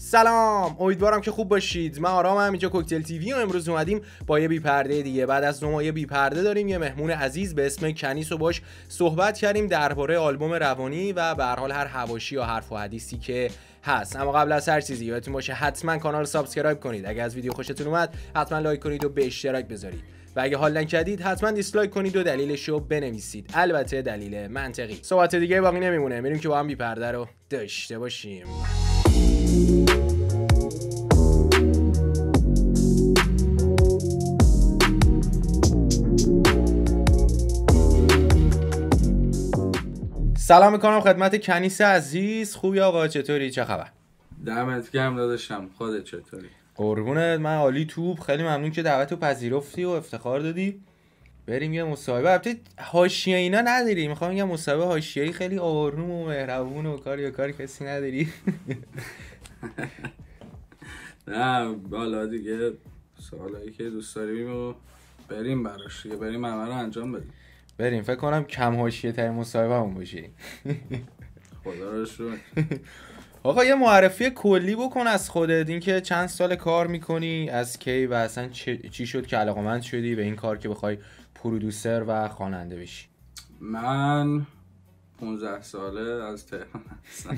سلام، امیدوارم که خوب باشید. من آرامم، اینجا کوکتل تیوی و امروز اومدیم با یه بی پرده دیگه. بعد از 2 ماه یه بی پرده داریم، یه مهمون عزیز به اسم کنیس و باش صحبت کردیم درباره آلبوم روانی و به هر حال هر حواشی یا حرف و حدیثی که هست. اما قبل از هر چیزی یادتون باشه حتما کانال رو سابسکرایب کنید. اگه از ویدیو خوشتون اومد حتما لایک کنید و به اشتراک بذارید. و اگه حال نکردید حتما دیسلایک کنید و دلیلش رو بنویسید. البته دلیل منطقی. صحبت دیگه باقی نمیمونه. میریم که با هم بی پرده رو داشته باشیم. سلام میکنم خدمت کنیس عزیز. خوبی آقا؟ چطوری؟ چه خبر؟ دمت گرم داداشم. خودت چطوری؟ قربونت، من عالی. توپ. خیلی ممنون که دعوتو پذیرفتی و افتخار دادی. بریم یه مصاحبه. البته حاشیه اینا نداری؟ میخوام یه مصاحبه حاشیه‌ای خیلی آروم و مهربون و کاری کسی نداری؟ نه بالا دیگه سوالایی که دوست داریم و بریم براش دیگه، بریم همه رو انجام بدیم. بریم. فکر کنم کم حاشیه ترین مصاحبه‌مون باشه. خدا رو شکر. آقا یه معرفی کلی بکن از خودت، اینکه چند سال کار میکنی، از کی و اصلا چی شد که علاقه‌مند شدی به این کار که بخوای پرودوسر و خواننده بشی؟ من 15 ساله از تهران هستم.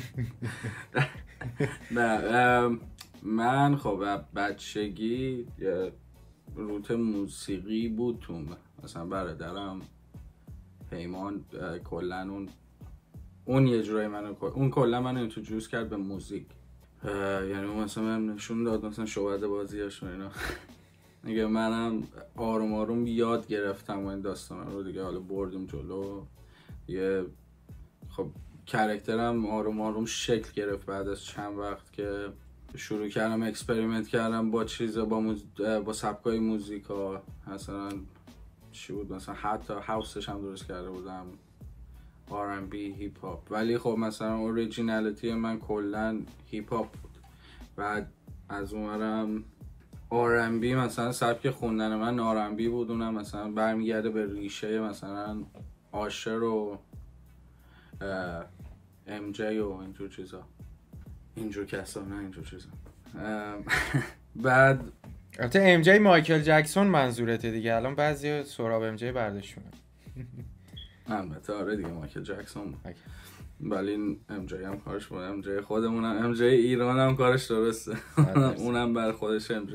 نه من خب بچگی یه روت موسیقی بود تو، مثلا برادرم پیمان کلن اون یه جورایی اون کلا منو اینتروجوس کرد به موزیک. یعنی اون مثلا من نشون داد مثلا شعبده بازیاش و اینا. دیگه منم آروم آروم یاد گرفتم و این داستانا رو دیگه حالا بردیم جلو. دیگه خب کرکترم آروم آروم شکل گرفت بعد از چند وقت که شروع کردم اکسپریمنت کردم با چیزا، با سبکای موزیکا. مثلا چی بود، مثلا حتی هاوسش هم درست کرده بودم، R&B، هیپ هاپ. ولی خب مثلا اوریجینالیتی من کلا هیپ هاپ بود. بعد از اونورم R&B، مثلا سبک خوندن من R&B بود، اونم مثلا برمیگرده به ریشه مثلا آشر و MJ و اینجور چیزا، اینجور کسا، نه اینجور چیزا. بعد البته MJ مایکل جکسون منظورته دیگه. الان بعضی سراب MJ برداشتونه. البته آره دیگه مایکل جکسون، ولی MJ هم کارش بود. MJ خودمونم، MJ ایران هم کارش درسته. اونم بر خودش MJ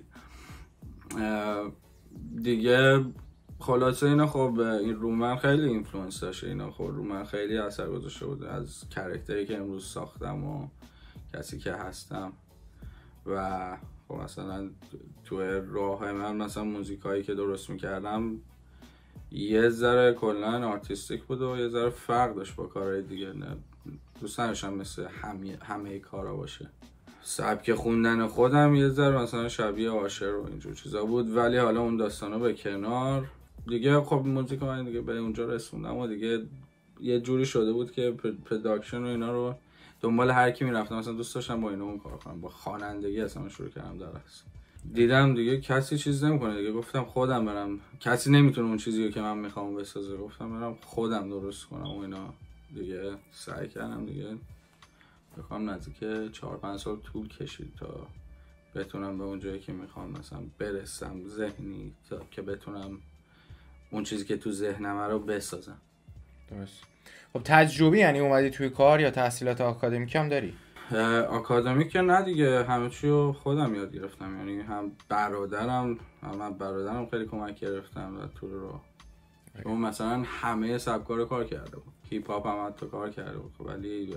دیگه. خلاصه اینا خب این رو من خیلی اینفلوئنس داشته، اینا خب رو من خیلی اثر گذاشته بود از کاراکتری که امروز ساختم و کسی که هستم. و خب مثلا تو راه من مثلا موزیکایی که درست میکردم یه ذره کلا آرتیستیک بود و یه ذره فرق داشت با کارهای دیگه. نه دوست نداشتم مثل همه کارا باشه. سبک خوندن خودم یه ذره مثلا شبیه عاشر و اینجور چیزا بود، ولی حالا اون داستانا به کنار دیگه. خب موزیک من دیگه به اونجا رسوندم و دیگه یه جوری شده بود که پروداکشن و اینا رو دنبال هر کی میرفتم. مثلا دوست داشتم با اینا کار کنم، با خوانندگی اصلا شروع کردم درست. دیدم دیگه کسی چیز نمیکنه دیگه، گفتم خودم برم. کسی نمیتونه اون چیزی رو که من میخوام بسازه، گفتم برم خودم درست کنم و اینا دیگه. سعی کردم دیگه. بخوام نزدیک 4-5 سال طول کشید تا بتونم به اون جایی که میخوام مثلا برسم ذهنی، تا که بتونم اون چیزی که تو ذهنم رو بسازم. درست. خب تجربی یعنی اومدی توی کار یا تحصیلات آکادمیک هم داری؟ آکادمیک که نه دیگه، همه چی رو خودم یاد گرفتم. یعنی هم برادرم خیلی کمک گرفتم در طول راه. اون مثلا همه سبکا رو کار کرده بود، هیپ هاپ هم حتی کار کرده بود، ولی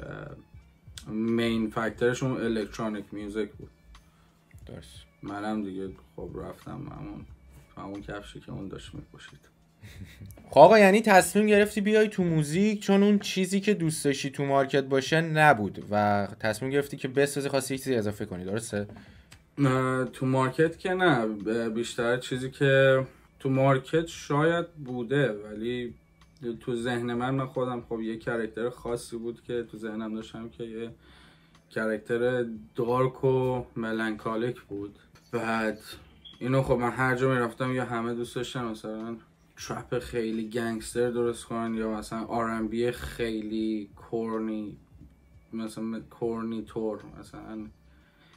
مین فاکتورش اون الکترونیک میوزیک بود. درست. منم دیگه خب رفتم همون کفشی که اون داشت میپوشید. خب آقا یعنی تصمیم گرفتی بیای تو موزیک چون اون چیزی که دوست داشتی تو مارکت باشه نبود و تصمیم گرفتی که بسازی، خواستی چیزی اضافه کنی، درسته؟ تو مارکت که نه، بیشتر چیزی که تو مارکت شاید بوده ولی تو ذهن من خودم خب یه کاراکتر خاصی بود که تو ذهنم داشتم که یه کاراکتر دارک و ملانکالیک بود. بعد اینو خب من هر جا میرفتم یا همه دوست داشتن مثلا ترپ خیلی گنگستر درست کنن یا مثلا R&B خیلی کورنی، مثلا کورنی تور، مثلا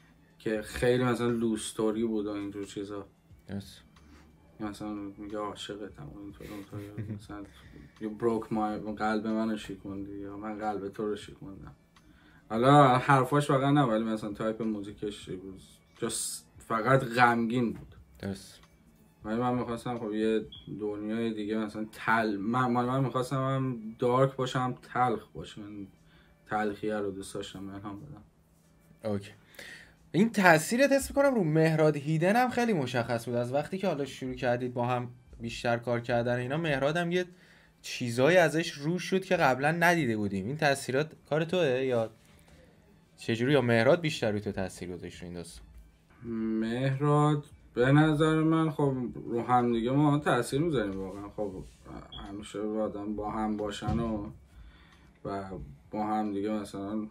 که خیلی مثلا لوستوری بود و اینجور چیزا. مثلا میگه عاشقتم و اینطور مثلا you broke my قلب منو شکوندی یا من قلب تو رو شکوندم. حالا حرفاش واقعا نه ولی مثلا تایپ موزیکش بود just فقط غمگین بود. درست. ولی من میخواستم خب یه دنیای دیگه مثلا من میخواستم هم دارک باشم تلخ باشم، تلخیه رو دوست داشتم الهام بدم. اوکی. این تاثیرت حس می‌کنم رو مهراد هیدن هم خیلی مشخص بود. از وقتی که حالا شروع کردید با هم بیشتر کار کردن اینا، مهراد هم یه چیزایی ازش رو شد که قبلا ندیده بودیم. این تاثیرات کار توئه یا چجوری، یا مهراد بیشتر رو تو تاثیر گذاشت رو این داستان؟ مهراد به نظر من خب رو هم دیگه ما تاثیر میذاریم واقعا. خب همیشه آدم با هم باشن و با هم دیگه مثلا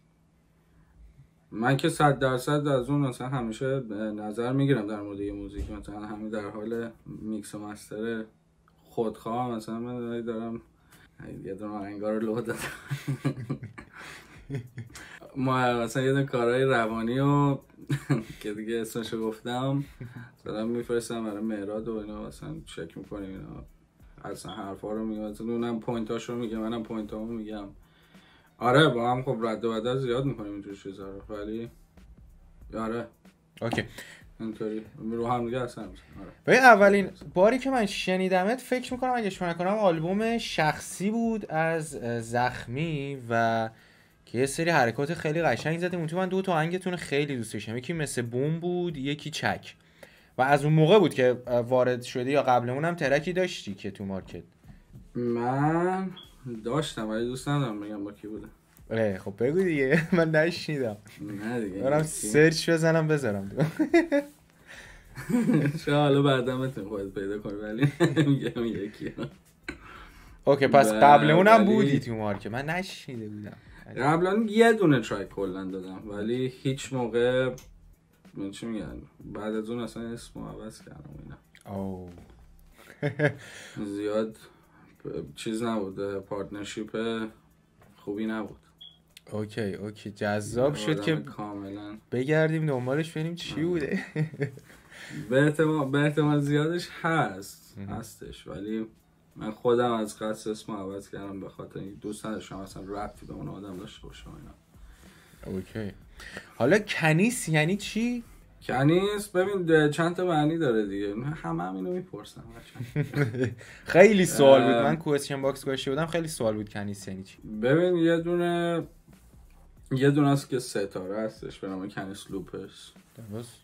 من که 100% از اون مثلا همیشه نظر میگیرم در مورد یه موزیک، مثلا همین در حال میکس و مستر خودخواه مثلا من دارم یه دونه آهنگا رو لو دادم ما مثلا یه دونه کارهای روانی و که دیگه اسمشو گفتم دارم میفرستم برای مهراد و اینا مثلا چک میکنیم اینا اصلا حرفا رو میگم مثلا اونم پوینتاشو میگه منم پوینتامو میگم. آره با هم خب رد و بدل زیاد میکنیم اینجور چیزا رو ولی آره اوکی اینطوری رو هم دیگه اصلا. آره ببین اولین باری که من شنیدمت فکر میکنم اگه اشتباه نکنم آلبوم شخصی بود از زخمی و که یه سری حرکات خیلی قشنگ زدیم اون تو. من 2 تا آهنگتون خیلی دوست داشتم، یکی مثل بوم بود یکی چک، و از اون موقع بود که وارد شدی یا قبل اونم ترکی داشتی که تو مارکت؟ من داشتم ولی دوست ندارم بگم با کی بوده. خب بگو دیگه من نشنیدم. نه دیگه برم سرچ بزنم بذارم شاید حالا بعدا بتونی خودت پیدا کنی ولی میگم یکی. اوکی پس قبل اونم بودی تو مارکت؟ من نشنیده بودم. قبلا یه دونه ترک کلا دادم ولی هیچ موقع من چی میگن بعد از اون اصلا اسمو عوض کردم اینا. اوه زیاد چیز نبود، پارتنرشیپ خوبی نبود. اوکی جذاب شد که کاملا بگردیم دنبالش ببینیم چی بوده. به احتمال زیادش هستش ولی من خودم از قصد اسمو عوض کردم به خاطر اینکه دوست نداشتم اصلا ربطی به اون آدم داشته باشه اینا. اوکی. حالا کنیس یعنی چی؟ کنیس ببین چند تا معنی داره دیگه، همه اینو میپرسن. خیلی سوال بود، من کوئسچن باکس گذاشته بودم خیلی سوال بود کنیس یعنی چی. ببین یه دونه است که ستاره هستش به نام کنیس لوپس. درست.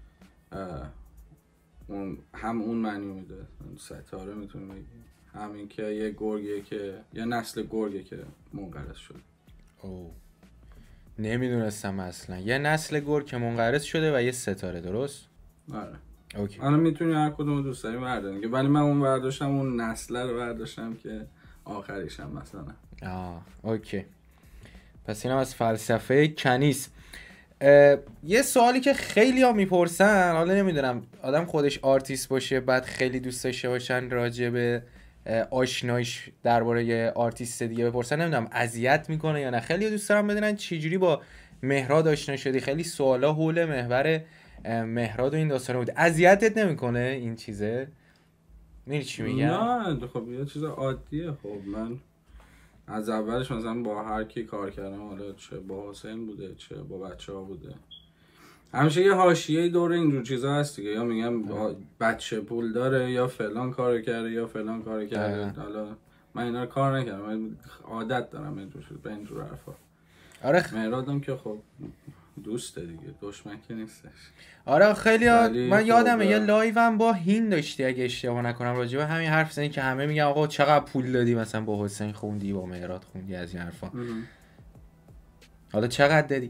اون معنی میده، ستاره میتونه بگی همین که یه گرگه که یه نسل گرگه که منقرض شده. اوه نمیدونستم اصلا یه نسل گرگ که منقرض شده و یه ستاره. درست؟ آره اوکی. الان میتونی هر کدوم دوست داری برداریم ولی من اون برداشتم اون نسل رو برداشتم که آخریشم مثلا. اوکی پس اینم از فلسفه کنیس. یه سوالی که خیلی ها میپرسن، حالا نمیدونم آدم خودش آرتیست باشه بعد خیلی دوست داشته باشن راجع به آشنایش درباره یه آرتیست دیگه بپرسن، نمیدونم اذیت میکنه یا نه. خیلی دوست دارم بدونن چجوری با مهراد آشنا شدی. خیلی سوالا حول محور مهراد و این داستان بود. اذیتت نمیکنه این چیزه؟ میدونی چی میگم؟ نه خب یه چیز عادیه. خب من از اولش مثلا با هر کی کار کردم، حالا چه با حسین بوده چه با بچه‌ها بوده، همیشه یه حاشیه دور اینجور چیزا هست دیگه، یا میگم بچه پول داره یا فلان کارو کرده یا فلان کارو کرده. حالا من اینا رو کار نکردم، من عادت دارم اینجور چیز به اینجور حرفا. آره مهرادم که خب دوسته دیگه، دشمن که نیستش. آره خیلی من یادمه یه لایوم با هین داشتی اگه اشتباه نکنم راجع به همین حرف زدی که همه میگن آقا چقدر پول دادی مثلا با حسین خوندی با مهراد خوندی از این حرفا. حالا چقدر دادی؟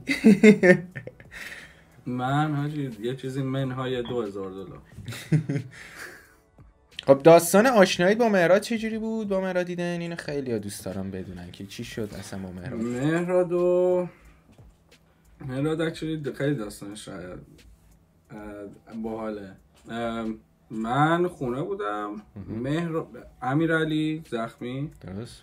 من حاجی یه چیزی منهای $2000. خب داستان آشنایی با مهراد چجوری بود؟ با مهراد دیدن اینو خیلی ها دوست دارم بدونن که چی شد اصلا با مهراد. مهراد اکچولی خیلی داستانش باحاله. من خونه بودم، امیرعلی زخمی درست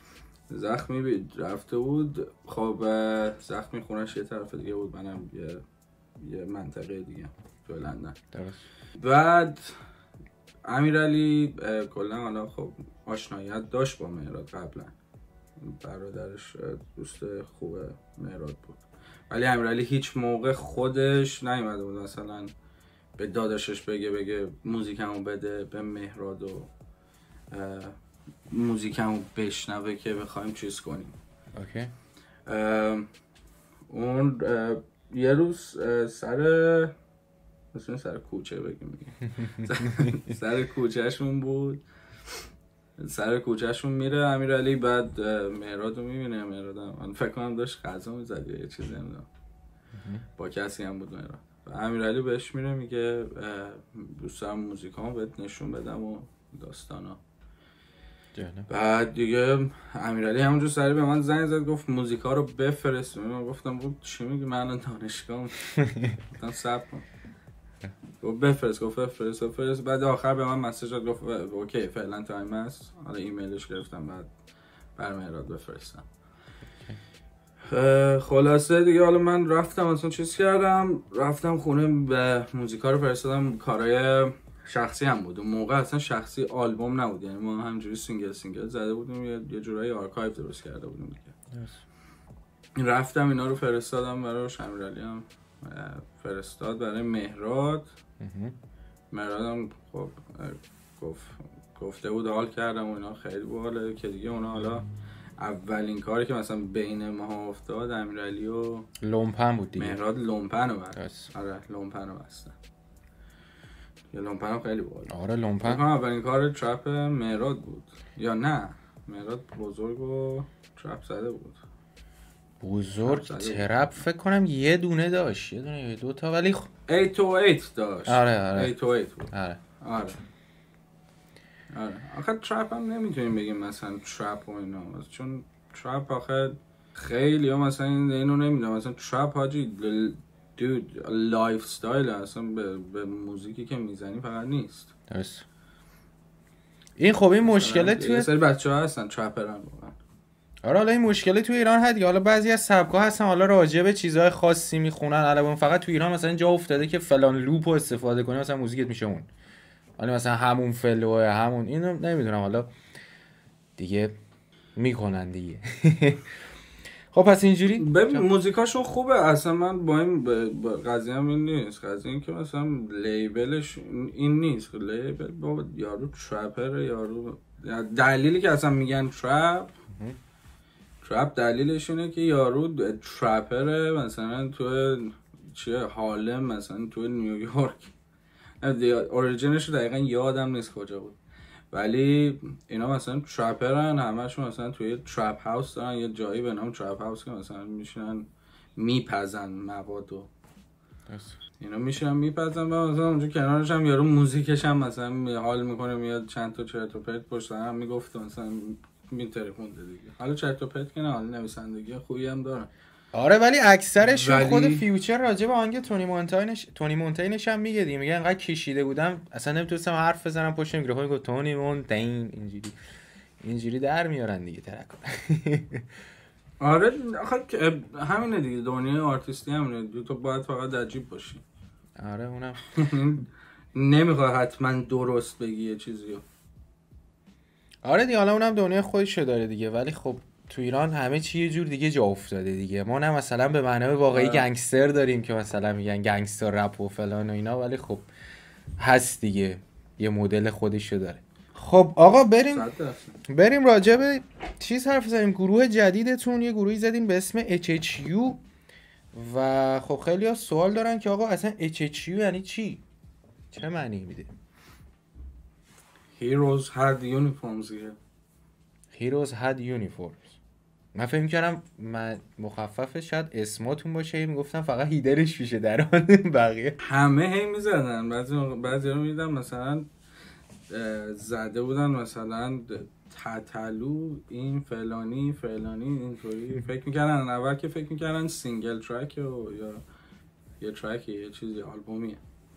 زخمی رفته بود. خب زخمی خونش یه طرف دیگه بود، منم یه منطقه دیگه تو لندن. درست. بعد امیرعلی کلا حالا خب آشناییت داشت با مهراد قبلا، برادرش دوست خوب مهراد بود، ولی امیرعلی هیچ موقع خودش نیومده بود مثلا به داداشش بگه موزیکمو بده به مهراد و موزیکمو بشنوه که بخوایم چیز کنیم. اوکی. اون یه روز سر کوچه بگیم سر کوچهشون بود، سر کوچهشون میره امیرعلی، بعد مهراد رو میبینه. مهراد هم فکر کنم داشت غذا میزد یا یه چیزی نمیدونم، با کسی هم بود مهراد. امیرعلی بهش میره میگه دوست دارم موزیکامو بهت نشون بدم و داستانا. بعد دیگه امیرعلی همونجور سری به من زنگ زد گفت موزیکا رو بفرست. من گفتم بود چی میگی، من الان دانشگاهم. گفتم صبر کن. گفت بفرست. بعد آخر به من مسیج داد گفت اوکی فعلا تایم هست. حالا ایمیلش گرفتم بعد بر مهراد بفرستم. خلاصه دیگه حالا من رفتم اصلا چیز کردم، رفتم خونه به موزیکا رو فرستادم. کارهای شخصی هم بود اون موقع، اصلا شخصی آلبوم نبود، یعنی ما همینجوری سینگل زده بودیم، یه جورایی آرکایو درست کرده بودیم دیگه. رفتم اینا رو فرستادم براش. امیرعلی هم فرستاد برای مهراد. مهراد هم خب گفته بود حال کردم و اینا خیلی باحاله که دیگه اونا حالا اولین کاری که مثلا بین ما افتاد امیرعلی و لومپن بود دیگه. مهراد لومپن رو بست. آره لومپن رو بستن. یه لومپن هم خیلی باحال. آره لومپن اولین کار ترپ مهراد بود یا نه؟ مهراد بزرگ و ترپ زده بود. بزرگ ترپ فکر کنم یه دونه داشت، یه دونه یا دو تا، ولی 808 داشت. آره 808 بود. آره. آخه ترپ هم نمیتونیم بگیم مثلا ترپ و اینا، چون ترپ آخه خیلی ها مثلا اینو نمیدونم، مثلا ترپ حاجی دود لایف استایل اصلا به موزیکی که میزنی فقط نیست. درست. این خب این مشکله توی یه سری بچه‌ها هستن ترپرن واقعا. آره حالا این مشکله توی ایران هست. حالا بعضی از سبک‌ها هستن حالا راجع به چیزهای خاصی میخونن، علاوه فقط توی ایران مثلا جا افتاده که فلان لوپو استفاده کنی مثلا موزیکت میشه اون، حالا مثلا همون فلوه همون اینو نمیدونم حالا دیگه میکنن دیگه. خب پس اینجوری ببین موزیکاشون خوبه اصلا. من با این قضیه هم این نیست، قضیه این که مثلا لیبلش این نیست. لیبل با یارو ترپر، یارو دلیلی که اصلا میگن ترپ دلیلش اینه که یارو ترپره مثلا تو چه هارلم، مثلا تو نیویورک. اوریجینش رو دقیقا یادم نیست کجا بود، ولی اینا مثلا ترپرن، همشون مثلا توی ترپ هاوس دارن، یه جایی به نام ترپ هاوس که مثلا میشنن میپزن موادو. اینا میشنن میپزن و مثلا اونجا کنارش هم یارو موزیکش هم مثلا حال میکنه، میاد چند تا چرت و پرت پشت هم میگفت مثلا میترکونده دیگه. حالا چرت و پرت که نه، حالا نویسندگی خوبی هم دارن. آره ولی اکثرش خود فیوچر راجع به آهنگ تونی مونتینش هم میگه دیگه، میگه انقدر کشیده بودم اصلا نمیتونستم حرف بزنم پشت میکروفون، گفت تونی مونتین اینجوری در میارن دیگه ترکو. آره آخه همینه دیگه، دنیای آرتیستی همینه، تو باید فقط عجیب باشی. آره اونم نمیخواد حتما درست بگی یه چیزیو. آره دیگه حالا اونم دنیای خودشو داره دیگه، ولی خب تو ایران همه چی یه جور دیگه جا افتاده دیگه. ما نه مثلا به معنای واقعی گنگستر داریم که مثلا میگن گنگستر رپ و فلان و اینا، ولی خب هست دیگه، یه مدل خودشو داره. خب آقا بریم راجع به چیز حرف بزنیم. گروه جدیدتون یه گروهی زدین به اسم HHU و خب خیلی ها سوال دارن که آقا اصلا HHU یعنی چی؟ چه معنی میده؟ Heroes had uniforms here. Heroes had uniforms. من فکر می‌کردم مخففش شاید اسماتون باشه، میگفتم فقط هیدرش پیشه در آن بقیه همه هی میزدن. بعضی رو میدیدم مثلا زده بودن مثلا تتلو این فلانی اینطوری فکر میکردن. اول که فکر میکردن سینگل ترک یا یه ترکی یه چیزی آلبومیه،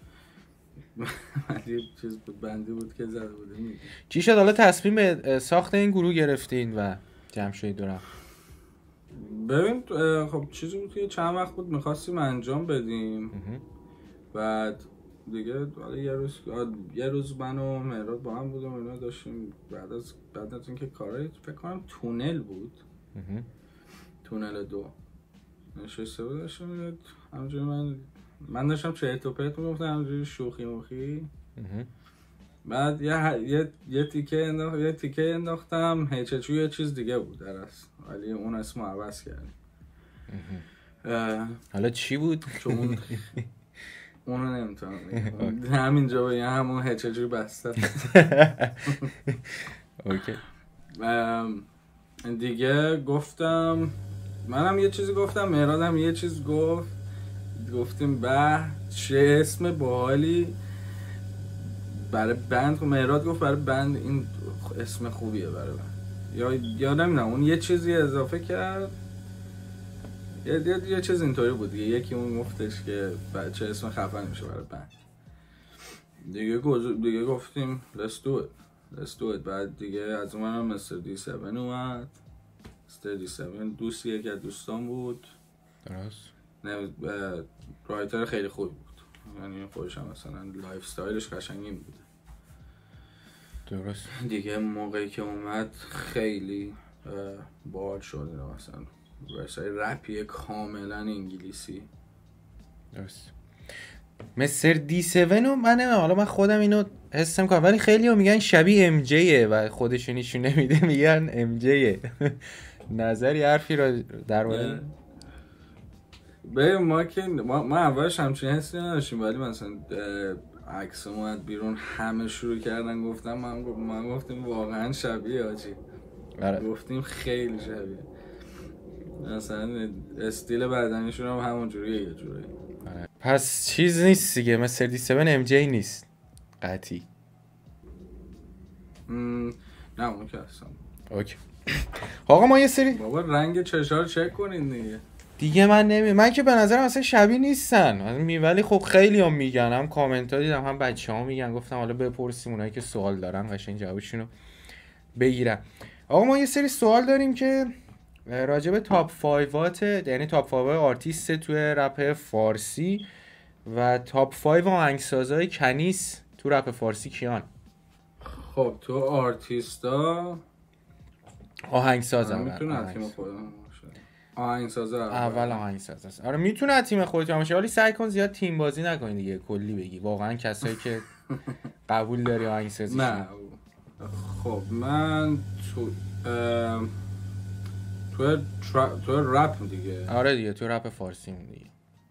ولی چیز بود بندی بود که زده بوده. چی شد حالا تصمیم به ساخت این گروه گرفتین و جمع شدید دورم؟ ببین خب چیزی بود که چند وقت بود میخواستیم انجام بدیم. بعد دیگه یه روز من و مهراد با هم بودم اینا داشتیم بعد از اینکه کارای فکر کنم تونل بود. تونل 2 نشسته بود داشتم همونجوری من داشتم چرت و پرت میگفتم همونجوری شوخی موخی. بعد یه تیکه انداختم هیچچو یه چیز دیگه بود در اصل، ولی اون اسمو عوض کردیم. حالا چی بود؟ چون اونو نمیتونم بگم همینجا بگم همون هیچچو بسته. اوکی. دیگه گفتم منم یه چیزی گفتم مهرادم یه چیز گفتیم چه اسم باحالی برای بند. مهراد گفت برای بند این اسم خوبیه برای بند، یا نمیدونم اون یه چیزی اضافه کرد، یه چیز اینطوری بود دیگه. یکی اون گفتش که چه اسم خفن میشه برای بند. دیگه گفتیم let's do it. بعد دیگه از اونم مستر دی 7 اومد. مستر دی 7 دوستی که دوستان بود، درست. رایتر خیلی خوب بود، یعنی خودش هم مثلا لایف استایلش قشنگین بود. درست. دیگه موقعی که اومد خیلی باحال شد، مثلا ورسای رپی کاملا انگلیسی. درست. مستر دی 7 رو من خودم اینو حس می‌کنم، ولی خیلی‌ها میگن شبیه ام جیه و خودشو نشون نمیده، میگن ام جیه. نظری حرفی رو درباره ما اولش همچین حسی نداشتیم، ولی مثلا عکس اومد بیرون همه شروع کردن گفتم من گفتیم واقعا شبیه آجی. گفتیم خیلی شبیه، مثلا استیل بدنیشون هم همون جوریه یه جوری. پس چیز نیست دیگه، مستر دی 7 ام جی نیست قطعی. نه اون که اصلا. اوکی. آقا ما یه سری بابا رنگ چشار چک کنین دیگه من که به نظرم اصلا شبیه نیستن، ولی خب خیلی هم میگن، هم کامنت ها دیدم هم بچه ها میگن. گفتم حالا بپرسیم اونایی که سوال دارن قشنگ جوابشونو بگیرم. آقا ما یه سری سوال داریم که راجع به تاپ 5 یعنی تاپ 5 آرتیست توی رپ فارسی و تاپ 5 آهنگسازای کنیس تو رپ فارسی کیان؟ خب تو آرتیستا آهنگسازم میتونه تیم خودم باشه. آهنگساز اول آهنگساز است. آره میتونه تیم خودت باشه، ولی سعی کن زیاد تیم بازی نکنی دیگه، کلی بگی واقعا کسایی که قبول داری آهنگسازی. نه خب من تو رپ دیگه. آره دیگه تو رپ فارسی مون دیگه.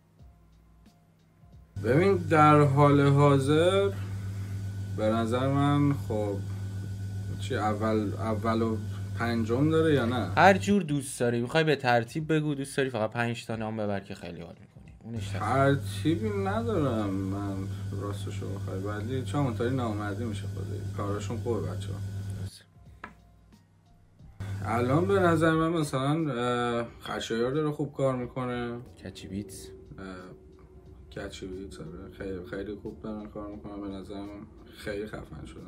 ببین در حال حاضر به نظر من خب چی اول و پنجم داره یا نه؟ هر جور دوست داری، میخوای به ترتیب بگو، دوست داری فقط 5 تا نام ببر که خیلی حال میکنی اونش ترتیبی ندارم من راستشو بخوای، ولی چون اونطوری نامردی میشه خودی کاراشون خوبه بچه‌ها. الان به نظر من مثلا خشایار داره خوب کار میکنه. کچی بیتس آره خیلی خوب دارن کار میکنن به نظرم، خیلی خفن شدن.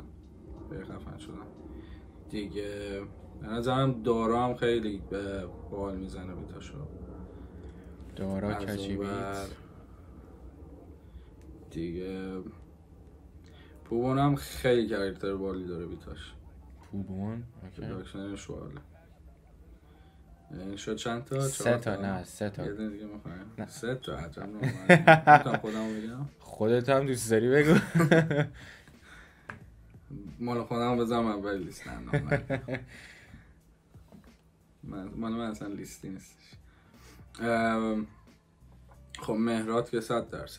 دیگه به نظرم دارا هم خیلی به بال میزنه بیتاشو. دارا کچی بیتس دیگه پوبون هم خیلی کاراکتر بالی داره بیتاش. پوبون پروداکشن شواله. شد چند تا؟ 3 تا. نه 3 تا. یه دونه دیگه میخوایم 3 تا عجب نمیدونم خودمو بگم. خودت هم دوست داری بگو. مال خودمو بذارم اول لیست. من اصلا لیستی نیستش. خب مهراد که 100%.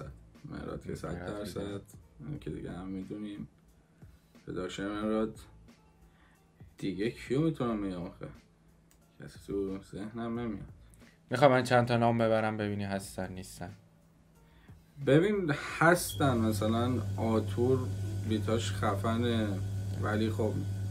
که دیگه هم میدونیم پداشه مهراد. دیگه کیو میتونم بگم آخه کسی تو ذهنم نمیاد. میخوام من چند تا نام ببرم ببینی هستن نیستن. ببین هستن، مثلا آتور بیتاش خفنه، ولی خب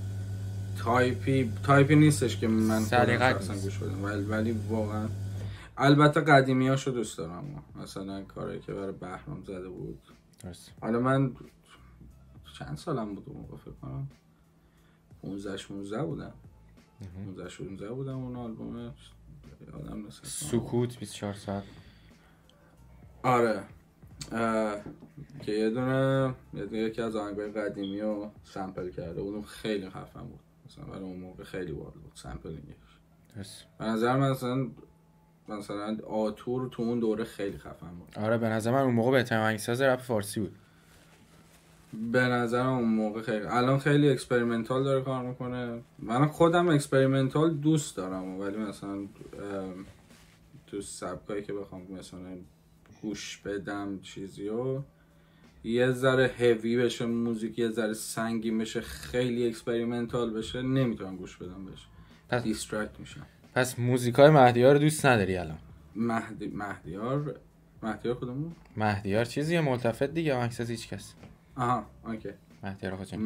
تایپی نیستش که من اصلا گوش بدم، ولی واقعا البته قدیمیاشو دوست دارم. مثلا کاری که برای بهرام زده بود. حالا من چند سالم بود اون موقع، فکر کنم 15 16 بودم. 15 16 بودم اون آلبوم یادم نیست سکوت 24 ساعت. آره که یه دونه یکی از آهنگای قدیمی رو سمپل کرده، اونو خیلی خفن بود مثلا، برای اون موقع خیلی باحال بود سمپلینگش. به نظر من مثلا آتور تو اون دوره خیلی خفن بود. آره به نظر من اون موقع بهترین آهنگساز رپ فارسی بود. به نظرم اون موقع خیلی، الان خیلی اکسپریمنتال داره کار میکنه. من خودم اکسپریمنتال دوست دارم، ولی مثلا تو سبکایی که بخوام مثلا گوش بدم چیزیو یه ذره هیوی بشه موزیک، یه ذره سنگین بشه، خیلی اکسپریمنتال بشه، نمیتونم گوش بدم بهش، دیسترکت میشم. پس موزیکای مهدیار رو دوست نداری الان؟ مهدیار کدومو؟ مهدیار چیزیه ملتفت دیگه، آهنگساز هیچ کس. آها اوکی. مهدیار خودجان.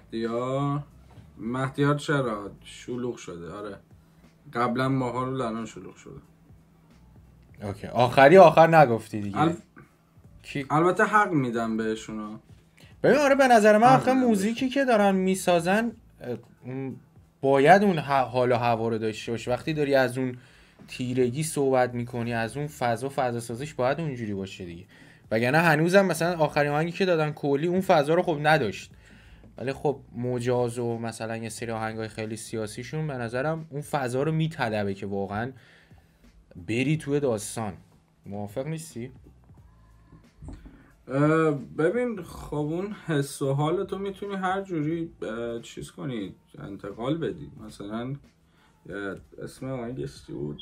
مهدیار چرا شلوغ شده؟ آره قبلا ماها رو الان شلوغ شده. اوکی آخر نگفتی دیگه. البته حق میدم بهشونا. ببین آره به نظر من آخه موزیکی که دارن میسازن باید اون حال و هوا رو داشته باشه. وقتی داری از اون تیرگی صحبت میکنی، از اون فضا سازیش باید اونجوری باشه دیگه. وگرنه هنوزم مثلا آخرین آهنگی که دادن کلی اون فضا رو خب نداشت، ولی خب مجاز و مثلا یه سری آهنگای خیلی سیاسیشون به نظرم اون فضا رو میطلبه که واقعا بری توی داستان. موافق نیستی؟ ببین خب اون حس و حال تو میتونی هر جوری چیز کنی، انتقال بدی. مثلا اسم آهنگش چی بود؟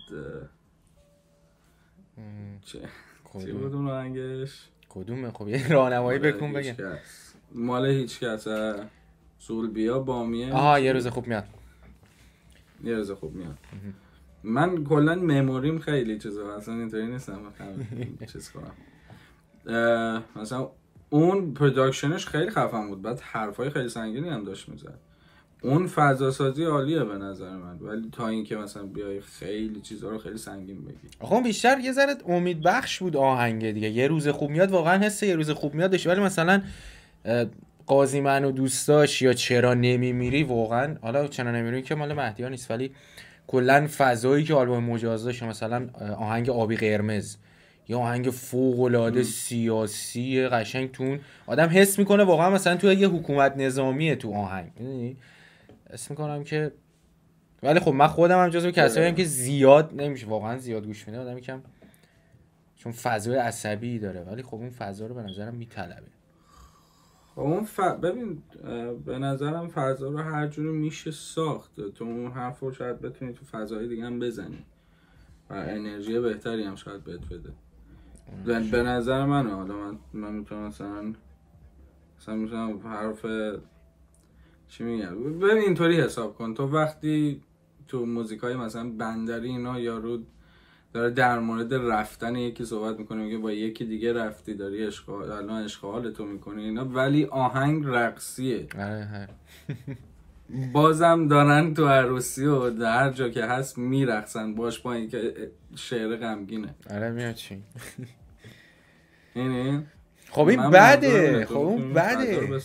چی بود اون آهنگش؟ کدومه؟ خب یه راهنمایی بکن بگم. مال هیچ کس. سولبیا بامیه. آها یه روز خوب میاد. من کلا مموریم خیلی چیزا اصلا اینطوری نیستم چیز کنم. مثلا اون پروداکشنش خیلی خفن بود، بعد حرفای خیلی سنگینی هم داشت میزد. اون فضا سازی عالیه به نظر من، ولی تا اینکه مثلا بیای خیلی چیزا رو خیلی سنگین بگی. آخه بیشتر یه ذره امید بخش بود آهنگ دیگه. یه روز خوب میاد واقعا حس یه روز خوب میاد داشت، ولی مثلا قاضی منو دوست داشت یا چرا نمیمیری واقعا، حالا چرا نمیمیری که مال مهدیار نیست، ولی کلا فضایی که آلبوم مجاز داشت، مثلا آهنگ آبی قرمز یا آهنگ فوق العاده سیاسی قشنگ تون آدم حس میکنه واقعا مثلا تو یه حکومت نظامیه تو آهنگ، میدونی؟ حس میکنم که، ولی خب من خودم هم جزو کسایی هم که زیاد نمیشه واقعا زیاد گوش میده آدم یکم، چون فضای عصبی داره، ولی خب اون فضا رو به نظرم میطلبه. اون ببین به نظرم فضا رو هر جوری میشه ساخت. تو اون حرف رو شاید بتونی تو فضای دیگه هم بزنی و انرژی بهتری هم شاید بهت بده. به نظر من حالا من میتونم مثلا میتونم حرف چی میگم، ببین اینطوری حساب کن. تو وقتی تو موزیکای مثلا بندری اینا یارو داره در مورد رفتن یکی صحبت میکنه، میگه با یکی دیگه رفتی داری الان اشغال تو میکنی اینا، ولی آهنگ رقصیه. بازم دارن تو عروسی و در هر جا که هست میرقصن باش، با اینکه شعر غمگینه. آره میاد چی اینه. خب این بده، خب اون بده.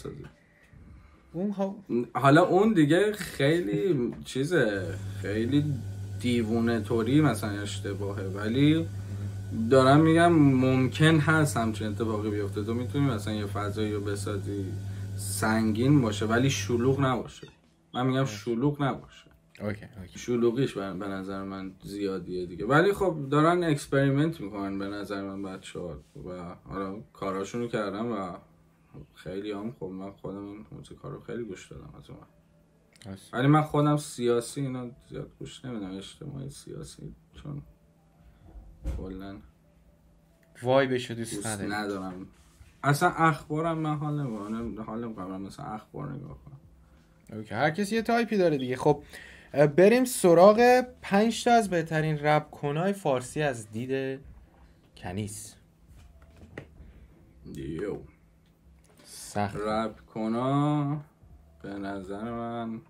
حالا اون دیگه خیلی چیزه، خیلی دیوونه طوری مثلا اشتباهه، ولی دارم میگم ممکن هست همچین اتفاقی بیفته. تو میتونی مثلا یه فضایی رو بسازی سنگین باشه ولی شلوغ نباشه. من میگم شلوغ نباشه. اوکی. شلوغیش به نظر من زیادیه دیگه، ولی خب دارن اکسپریمنت میکنن به نظر من بچه‌ها و حالا کاراشونو کردن و خیلی هم خب من خودم این موسیقی رو خیلی گوش دادم از اون، ولی من خودم سیاسی اینا زیاد گوش نمیدم، اجتماعی سیاسی، چون کلا وایبشو دوست ندارم. اصلا اخبارم من حال نمیکنم مثلا اخبار نگاه کنم. اوکی، هر کسی یه تایپی داره دیگه. خب بریم سراغ 5 تا از بهترین رپ کنای فارسی از دید کنیز. رپ کنا به نظر من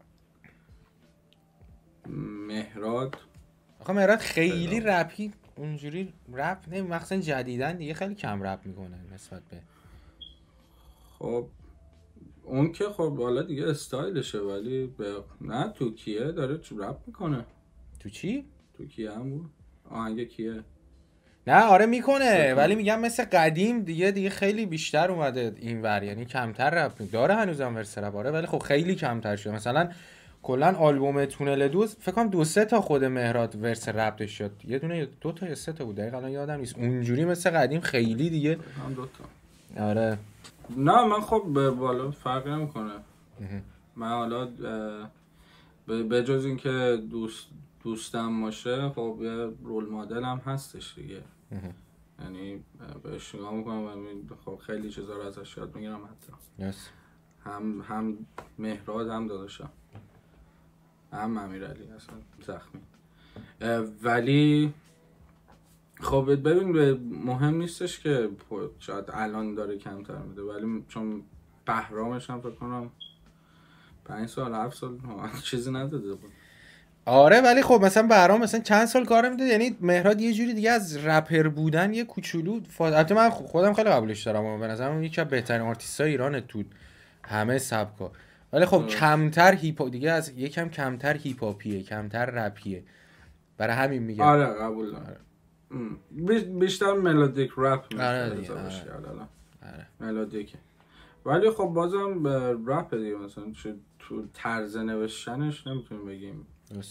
مهراد. آخه مهراد خیلی رپی اونجوری رپ نمی، مخصوصا جدیدن دیگه خیلی کم رپ میکنه نسبت به. خب اون که خب حالا دیگه استایلشه، ولی نه تو کیه داره رپ میکنه. تو چی؟ تو کیه هم بود آهنگ کیه؟ نه آره میکنه ولی میگم مثل قدیم دیگه خیلی بیشتر اومده این ور، یعنی کمتر رپ داره هنوزم ورس رپ آره ولی خب خیلی کمتر شده. مثلا کلا آلبوم تونل دوز فکر کنم 2-3 تا خود مهراد ورس رپ داشت شد، یه دونه 2 تا یا 3 تا بود دقیقاً الان یادم نیست. اونجوری مثل قدیم خیلی دیگه هم 2 تا. آره نه من خب بالا فرق نمیکنه. من حالا به جز اینکه دوستم باشه خب یه رول مدل هم هستش دیگه. یعنی بهش نگاه میکنم و خب خیلی چیزا رو ازش یاد میگیرم حتی. yes. هم مهراد هم داداشم هم امیرعلی اصلا زخمی. ولی خب ببین مهم نیستش که شاید الان داره کمتر میده ولی چون بهرامش هم فکر کنم 5 سال 7 سال چیزی نداده بود. آره ولی خب مثلا بهرام مثلا چند سال کار میده، یعنی مهراد یه جوری دیگه از رپر بودن یه کوچولو البته من خودم خیلی قبولش دارم و به نظرم یکی از بهترین آرتیستای ایرانه تو همه سبکا، ولی خب کمتر هیپ دیگه از یکم کمتر هیپ هاپیه کمتر رپیه برای همین میگم. آره قبول دارم. بیشتر ملودیک رپ میشه. آره ملودیکه ولی خب بازم رپ دیگه مثلا تو طرز نوشتنش نمیتونیم بگیم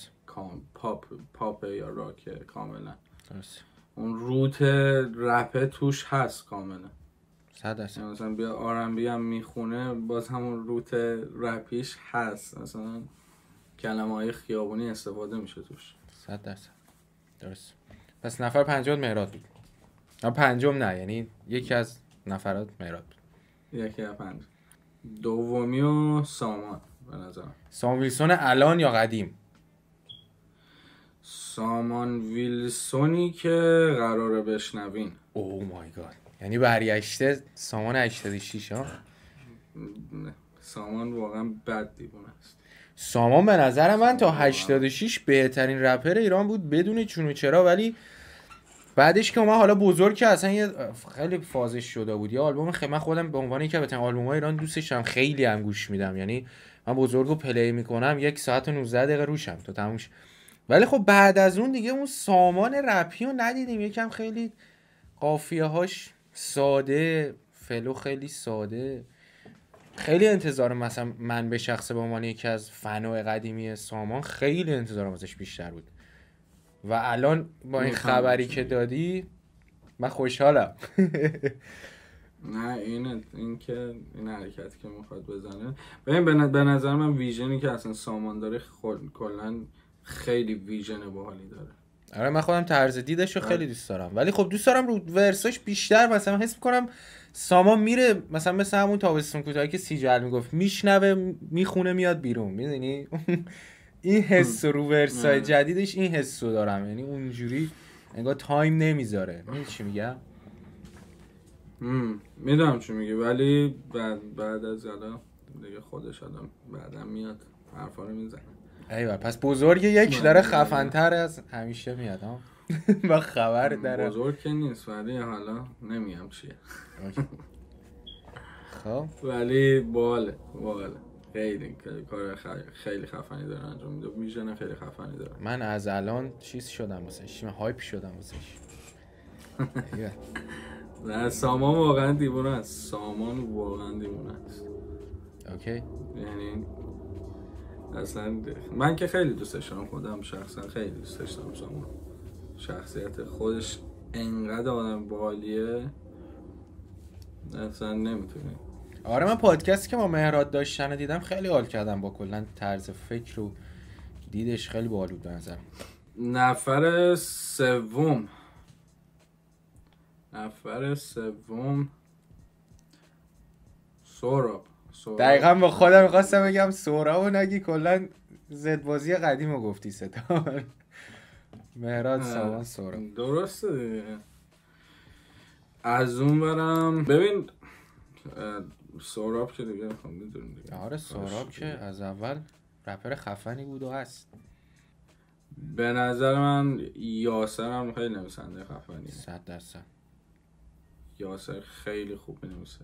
پاپ یا راک کاملا. اون روت رپ توش هست کاملا 100%. مثلا بیا آرنبی هم میخونه باز همون روت رپیش هست، مثلا کلمه های خیابونی استفاده میشه توش 100%. درست. پس نفر پنجم مهراد بود. پنجم نه یعنی یکی از نفرات مهراد بود. یکی از 5. دومی و سامان به نظرم. سامان ویلسون الان یا قدیم؟ سامان ویلسونی که قراره بشنوین. اوه مای گاد، یعنی برگشته سامان 86 ها. سامان واقعا بد دیوونه است. سامان به نظر من تا 86 بهترین رپر ایران بود بدون چون و چرا، ولی بعدش که اومد حالا بزرگ که اصلا یه خیلی فازش شده بود. یه آلبوم من خودم به عنوان یکی از بهترین آلبوم‌های ایران دوستش دارم، خیلی هم گوش میدم، یعنی من بزرگو پلی میکنم 1 ساعت و 19 دقیقه روشم تا تمومش. ولی خب بعد از اون دیگه اون سامان رپی رو ندیدیم، یکم خیلی قافیه هاش ساده، فلو خیلی ساده. خیلی انتظار مثلا من به شخصه به عنوان یکی از فنای قدیمی سامان خیلی انتظارم ازش بیشتر بود و الان با این خبری که دادی من خوشحالم. نه این که این حرکتی که میخواد بزنه ببین به نظر من ویژنی که اصلا سامان داره کلا خیلی ویژن باحالی داره. آره من خودم طرز دیدشو خیلی دوست دارم، ولی خب دوست دارم رو ورساش بیشتر مثلا حس میکنم سامان میره مثلا مثل همون تابستون کوتاهی که سیجل میگفت میشنوه میخونه میاد بیرون، میدونی این حس رو ورسای جدیدش این حسو دارم، یعنی اونجوری انگار تایم نمیذاره. میدونی چی میگم؟ میدونم چی میگی ولی بعد از الان دیگه خودش آدم بعدم میاد حرفا رو میزنه. ایوه پس بزرگ یک داره خفن‌تر از همیشه میاد ها. با خبر داره بزرگ که نیست ولی حالا نمیگم چیه. خب ولی باله خیلی کار خیلی خفنی داره انجام میده، ویژن خیلی خفنی داره. من از الان چیز شدم واسش، من هایپ شدم واسش. نه سامان واقعا دیوونه است. اوکی. یعنی اصلا من که خیلی دوستش دارم، خودم شخصا خیلی دوستش دارم سامان. شخصیت خودش انقدر آدم باحالیه اصلا نمیتونی. آره من پادکستی که با مهراد داشتن دیدم خیلی حال کردم با کلا طرز فکر و دیدش خیلی باحال بود به نظرم. نفر سوم سهراب. دقیقا با خودم میخواستم بگم سهراب نگی، کلا زدبازی قدیم رو گفتی ستا. مهراد سامان سهراب درسته دیگه. از اون برم ببین سهراب که دیگه میخوام میدونیم دیگه. آره سهراب که از اول رپر خفنی بود و هست. به نظر من یاسر هم خیلی نویسنده خفنیه. 100%. یاسر خیلی خوب می‌نویسه.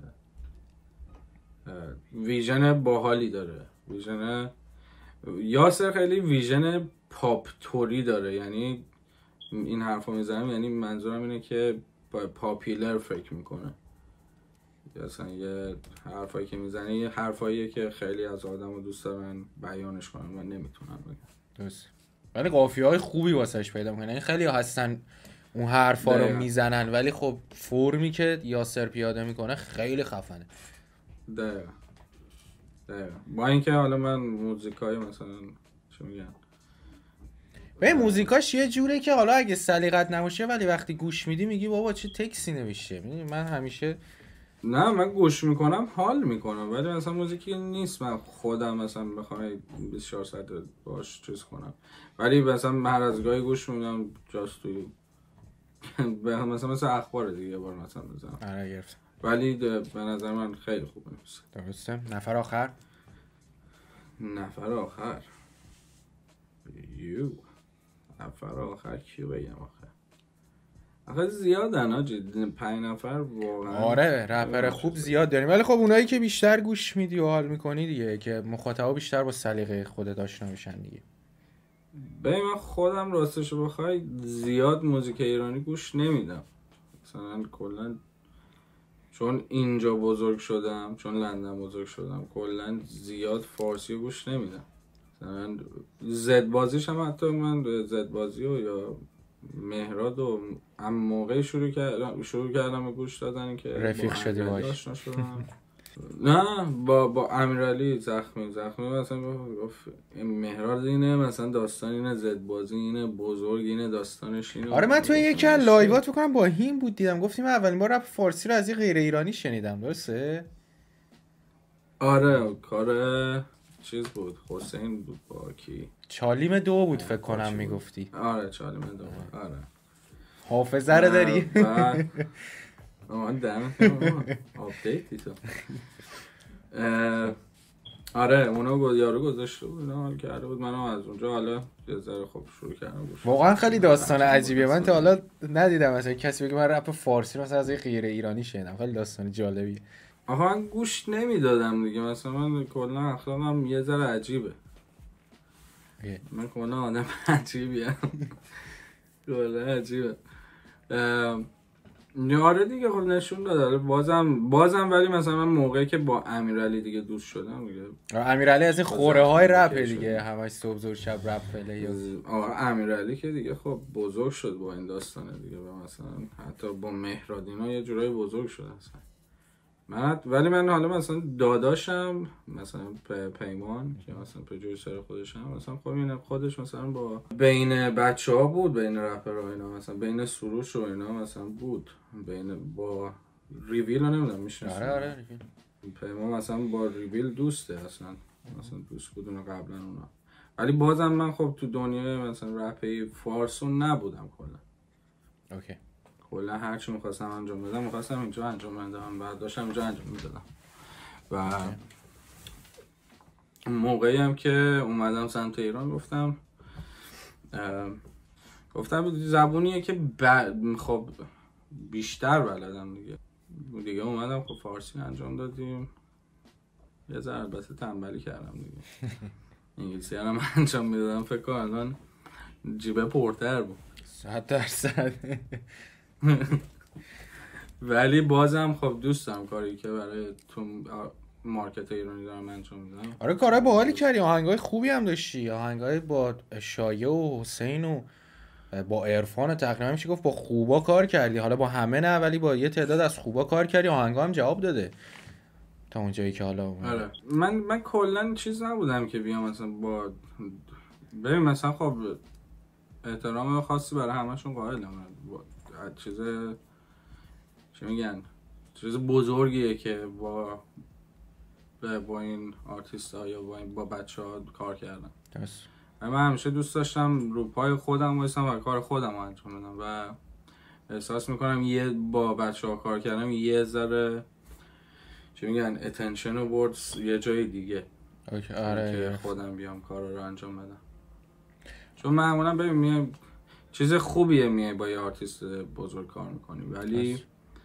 ویژن باحالی داره. یاسر خیلی ویژن پاپ توری داره، یعنی این حرفا میزنم یعنی منظورم اینه که پاپیلر فکر میکنه، اصلا یه حرفایی که میزنه یه حرفاییه که خیلی از آدم‌ها دوست دارن بیانش کنن و نمیتونن بگن. درست. ولی قافیه‌های خوبی واسش پیدا میکنن. یعنی خیلی هستن اون حرفا رو میزنن ولی خب فرمی که یاسر پیاده میکنه خیلی خفنه. دقیقا با اینکه حالا من موزیکای مثلا چه میگن به موزیکاش یه جوره که حالا اگه سلیقت نباشه ولی وقتی گوش میدی میگی بابا چه تکسی نوشته. من همیشه نه من گوش میکنم حال میکنم ولی مثلا موزیکی نیست من خودم مثلا بخوام 24 ساعت باش چیز کنم، ولی مثلا هر از گاهی گوش میدم جاست توی مثلا اخبار دیگه یه بار مثلا بزنم. آره گرفتم. ولی به نظر من خیلی خوبه. درسته. نفر آخر نفر آخر کیو بگم آخه زیادن آجی 5 نفر واقعا. آره رپر خوب زیاد داریم ولی خب اونایی که بیشتر گوش میدی و حال میکنی دیگه که مخاطبا بیشتر با سلیقه خودت آشنا میشن دیگه. من خودم راستشو بخوای زیاد موزیک ایرانی گوش نمیدم مثلا کلا، چون اینجا بزرگ شدم، چون لندن بزرگ شدم کلا زیاد فارسی گوش نمیدم. مثلا زد بازیش هم حتی من زد بازی و یا مهراد و موقعی شروع کردم گوش دادن که رفیق شدی باش. نه با امیرعلی زخمی مثلا گفت مهراد اینه مثلا داستان اینه، زد بازی اینه، بزرگ اینه، داستانش اینه. آره من توی یکی از لایوات بکنم با هیم بود دیدم گفتیم اولین بار رپ فارسی رو از این غیر ایرانی شنیدم. درسته؟ آره کار چیز بود، حسین بود با کی؟ چالیم 2 بود فکر کنم میگفتی. آره چالیم 2. آره حافظه رو داری؟ من دمت آپدیتی تو. آره اونو یارو گذاشته بود حال کرده بود، منم از اونجا حالا یه ذره خوب شروع کردم گوش. واقعا خیلی داستان عجیبیه. من تا حالا ندیدم مثلا کسی بگه من رپ فارسی مثلا از غیر ایرانی شنیدم. خیلی داستان جالبیه. آها من گوش نمیدادم دیگه، مثلا من کلا اخلاقم یه ذره عجیبه. من کلا آدم عجیبیم. کلا عجیبه. آره دیگه خب نشون داد. بازم ولی مثلا من موقعی که با امیرعلی دیگه دوست شدم دیگه. امیرعلی از این خوره های رپ دیگه، همش صبح زور شب رپ پلی. امیرعلی که دیگه خب بزرگ شد با این داستانه دیگه و مثلا حتی با مهرادینا یه جورایی بزرگ شد اصلا. ولی من حالا مثلا داداشم مثلا پیمان که مثلا پرودوسر خودش هم مثلا خب این خودش مثلا با بین بچه‌ها بود، بین رپرها اینا مثلا بین سروش و اینا مثلا بود، بین با ریویل رو نمیدونم میشناسم. آره پیمان مثلا با ریویل دوسته اصلا مثلا دوست بود اون قبلا اونا، ولی بازم من خب تو دنیای مثلا رپ فارسون نبودم کلا. اوکی. کلا هر چی می‌خواستم انجام بدم می‌خواستم اینجا انجام بدم و داشتم اینجا انجام میدادم. و موقعی هم که اومدم سمت ایران گفتم زبونیه که خب بیشتر بلدم دیگه اومدم خب فارسی انجام دادیم. یه ذره البته تنبلی کردم دیگه. انگلیسی هم انجام میدادم فکر کنم الان جیبه پرتر بود 100%. ولی بازم خب دوستم کاری که برای تو مارکت ایرانی دارم انجام میدم. آره کارهای باحالی کردی، آهنگای خوبی هم داشتی، آهنگای با شایع و حسین و با عرفان تقریبا میشه گفت با خوبا کار کردی. حالا با همه نه ولی با یه تعداد از خوبا کار کردی، آهنگا هم جواب داده تا اونجایی که حالا. آره من کلا چیز نبودم که بیام مثلا با ببین مثلا خب احترام خاصی برای همشون قائلم، چیز چی میگن چیز بزرگیه که با این آرتیست‌ها یا با بچه‌ها کار کردن. درست. من همیشه دوست داشتم رو پای خودم وایسم و کار خودم رو انجام بدم و احساس میکنم با بچه‌ها کار کردم یه ذره چی میگن اتنشن رو برد یه جای دیگه. اوکی. آره که خودم بیام کارا رو انجام بدم، چون معمولا ببین چیز خوبیه میای با یه آرتیست بزرگ کار میکنی ولی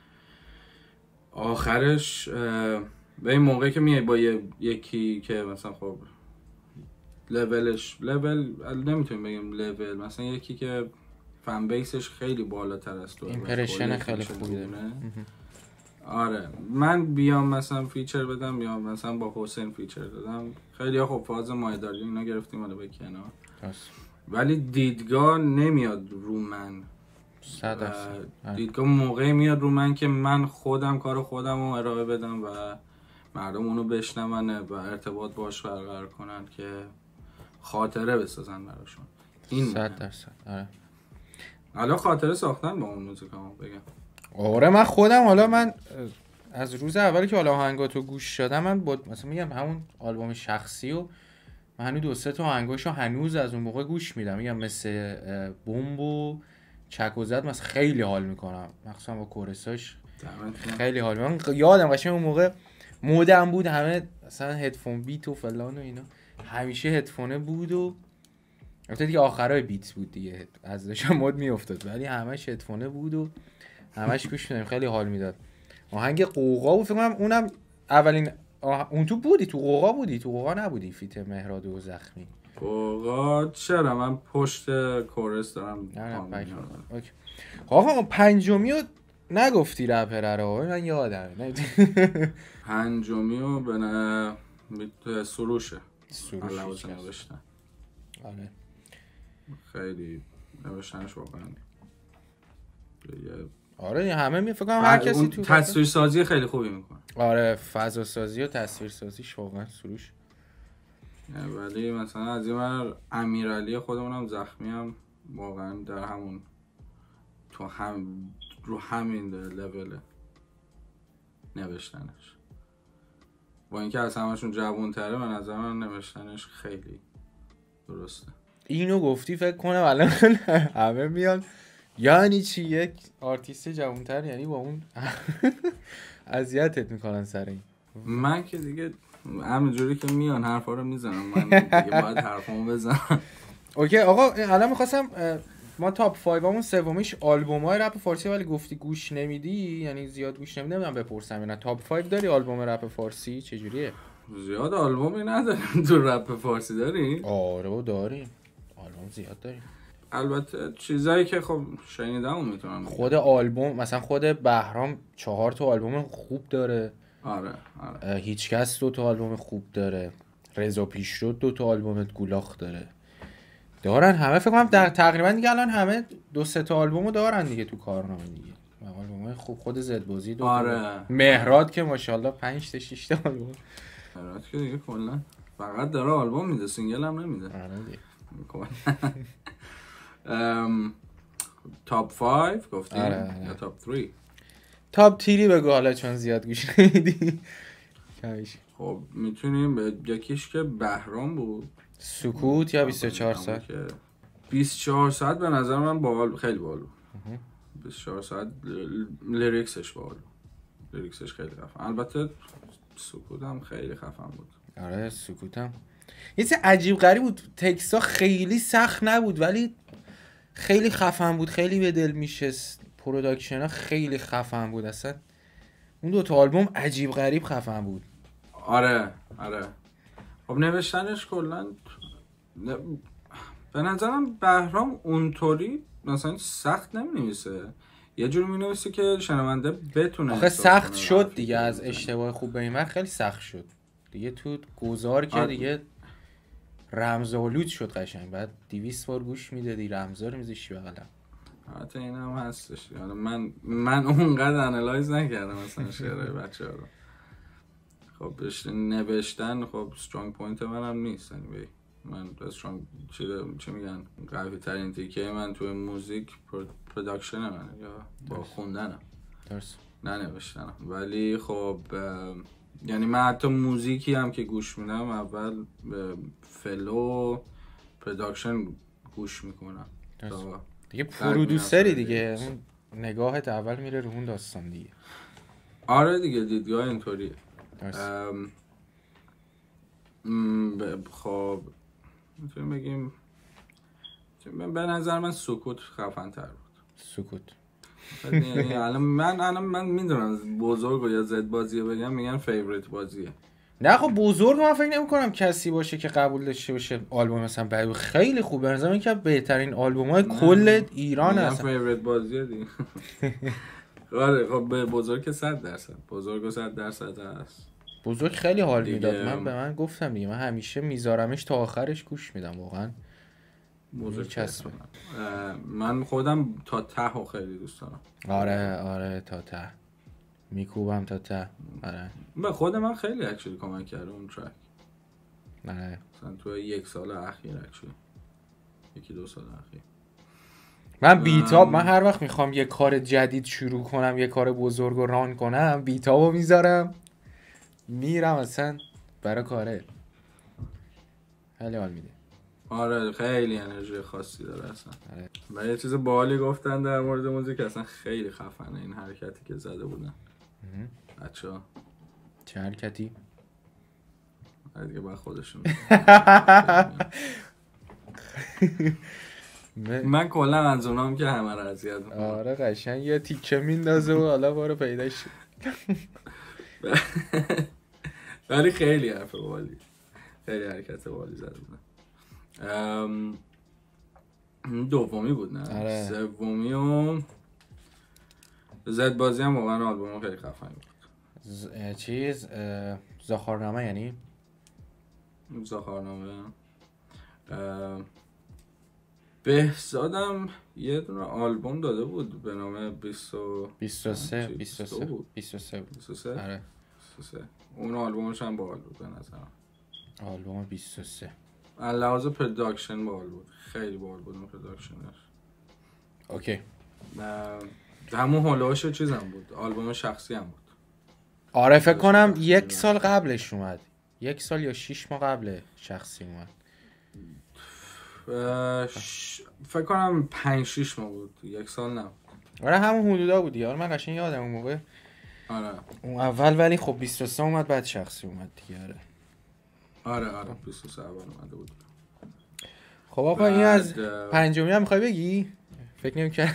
آخرش به این موقعی که میای با یکی که مثلا خب لول نمیتونیم بگیم لول، مثلا یکی که فن بیسش خیلی بالاتر از تو، ایمپرشن خیلی خوبی داره. آره من بیام مثلا فیچر بدم، بیام مثلا با حسین فیچر دادم، خیلی خب فاز مایداری اینا گرفتیم حالا به کنار، ولی دیدگاه نمیاد رو من. 100%. دیدگاه موقعی میاد رو من که من خودم کار خودم رو ارائه بدم و مردم اونو بشنون و ارتباط باش برقرار کنن که خاطره بسازن براشون. این 100%. آره حالا خاطره ساختن با اون موزیکامو بگم. آره من خودم حالا من از روز اولی که حالا آهنگاتو گوش دادم، من مثلا میگم همون آلبوم شخصی و من هنوز 2-3 تا آهنگاشو هنوز از اون موقع گوش میدم، میگم مثل بمب و چک و زد مثلا خیلی حال میکنم، مخصوصا با کورساش خیلی حال. من یادم قشنگ اون موقع مودم بود همه مثلا هدفون بیت و فلان و اینا، همیشه هدفونه بود و البته دیگه آخرای بیت بود دیگه از داشتم مود میافتاد، ولی همش هدفونه بود و همش گوش میدم، خیلی حال میداد. آهنگ قوقا و فکر کنم اونم اولین اون تو بودی، تو قوقا بودی؟ تو قوقا نبودی؟ فیت مهراد و زخمی قوقا چرا؟ من پشت کورس دارم. نه آقا اون پنجمی رو نگفتی رپره رو، من یادمه. پنجمی رو به سروشه سروش نوشتن. آره خیلی نوشتنش واقعا آره همه فکر کنم هر کسی تو تصویر سازی خیلی خوبی میکنه. آره فضا سازی و تصویر سازیش واقعا سروش. ولی مثلا از این ور امیرعلی خودمونم زخمی هم واقعا در همون رو همین لول نوشتنش، با اینکه از همشون جوان تره، به نظر من نوشتنش خیلی درسته. اینو گفتی فکر کنم الان همه میان یعنی چی یک آرتیست جوان‌تر یعنی با اون اذیتت میکنن سر این. من که دیگه همینجوری که میان حرفا رو میزنم، من دیگه باید حرفامو بزنم. اوکی آقا الان میخواستم ما تاپ 5 همون سومیش آلبوم‌های رپ فارسی، ولی گفتی گوش نمیدی، یعنی زیاد گوش نمیدم بپرسم اینا. تاپ 5 داری آلبوم رپ فارسی چجوریه؟ زیاد آلبومی نداریم. تو رپ فارسی داری؟ آره داریم، آلبوم زیاد داریم. البته چیزایی که خب شنیدم میتونم خود آلبوم مثلا خود بهرام 4 تا آلبوم خوب داره. آره هیچکس 2 تا آلبوم خوب داره. رضا پیشرو 2 تا آلبوم گولاخ دارن همه فکر کنم تقریبا دیگه الان همه 2-3 تا آلبومو دارن دیگه تو کارنامه دیگه. آلبومای خوب خود زدبازی 2 آره. مهراد که ماشاءالله 5 تا 6 تا آلبوم. مهراد که دیگه کلا فقط داره آلبوم میده، سینگل هم نمیده. آره دیگه. تاپ 5 گفتیم یا تاپ 3؟ تاپ 3 بگو حالا چون زیاد گوش نمیدی. خب میتونیم به یکیش که بهرام بود، سکوت یا 24 ساعت. 24 ساعت به نظر من خیلی باحال. 24 ساعت لیریکسش باحال، لیریکسش خیلی خفن. البته سکوت هم خیلی خفن بود. آره سکوت هم یه چیز عجیب غریب بود، تکستا خیلی سخت نبود ولی خیلی خفن بود، خیلی به دل میشست، پروداکشن ها خیلی خفن بود، اصلا اون 2 تا آلبوم عجیب غریب خفن بود. آره خب نوشتنش کلا به نظرم بهرام اونطوری مثلا سخت نمی‌نویسه، یه جور می‌نویسه که شنونده بتونه. آخه سخت شد دیگه، از اشتباه خوب به این وقت خیلی سخت شد دیگه، تو گذار که دیگه رمزآلود شد قشنگ، بعد 200 بار گوش میدادی رمزا رو میذاشتی بغلم. البته این هم هستش، حالا من اونقدر انالایز نکردم مثلا شعرهای بچه‌ها رو. خب نوشتن خب استرانگ پوینت منم نیست، anyway. من استرانگ چی میگن قوی ترین تیکه من توی موزیک پروداکشن منه یا با خوندنم، درست، نه نوشتنم. ولی خب یعنی من حتی موزیکی هم که گوش میدم اول فلو پروداکشن گوش میکنم دیگه، پرودوسری دیگه، نگاهت اول میره رو اون داستان دیگه. آره دیگه دیدگاه اینطوریه. خب میتونیم بگیم به نظر من سکوت خفن تر بود. سکوت یعنی الان من میدونم بزرگ یا زد بازیه بگم میگن فیوریت بازیه، نه خب بزرگ من فکر نمی‌کنم کسی باشه که قبول داشته باشه آلبوم مثلا بعد خیلی خوبه، به نظرم که بهترین آلبوم‌های کل ایران هست. من فیوریت بازیه دیگه. آره خب به بزرگ 100%، بزرگ 100% هست. بزرگ خیلی حال میداد. من به من گفتم دیگه، من همیشه میذارمش تا آخرش گوش میدم واقعا. بزرگ چسبه. من خودم تا ته خیلی دوست دارم. آره تا ته میکوبم تا ته. آره به خود من خیلی اکچولی کمک کرده اون ترک. آره مثلا تو 1 سال اخیر اکچولی 1-2 سال اخیر من بیتاب، من هر وقت میخوام یه کار جدید شروع کنم، یه کار بزرگ رو ران کنم، بیتابو میذارم میرم اصلا برای کاره. خیلی حال میده. آره خیلی انرژی خاصی داره اصلا. آره. و یه چیز باحالی گفتن در مورد موزیک، اصلا خیلی خفنه این حرکتی که زده بودن بچه‌ها. چه حرکتی؟ دیگه با خودشون. من کلا از اونام که همه رو اذیت می‌کنم. آره قشنگ یه تیکه میندازه و حالا بارو پیداش شد. ولی خیلی حرف باحالی، خیلی حرکت باحالی زده بودن. دومی بود نه؟ آره. سومی و زد بازی هم واقعا آلبوم خیلی خفنی بود. چیز زاخارنامه، یعنی زاخارنامه. بهزادم یه دونه آلبوم داده بود به نام 23 بود. 23 آره 23. اون آلبومش هم باحال بود به نظرم. آلبوم 23 لحاظ پروداکشن باحال بود، خیلی باحال بود اون پروداکشنش. اوکی. همون هولوش چیزم بود، آلبوم شخصی هم بود. آره فکر کنم 1 سال قبلش اومد، 1 سال یا 6 ماه قبل شخصی اومد. فکر کنم 5-6 ماه بود، 1 سال نه. آره همون حدودا بود دیگه. من قشنگ یادم اون موقع. آره اون اول ولی خب 23 اومد بعد شخصی اومد دیگه. آره 23 اول اومده بود. خب آقا این از پنجمی هم میخوای بگی؟ فکر نمی‌کنم.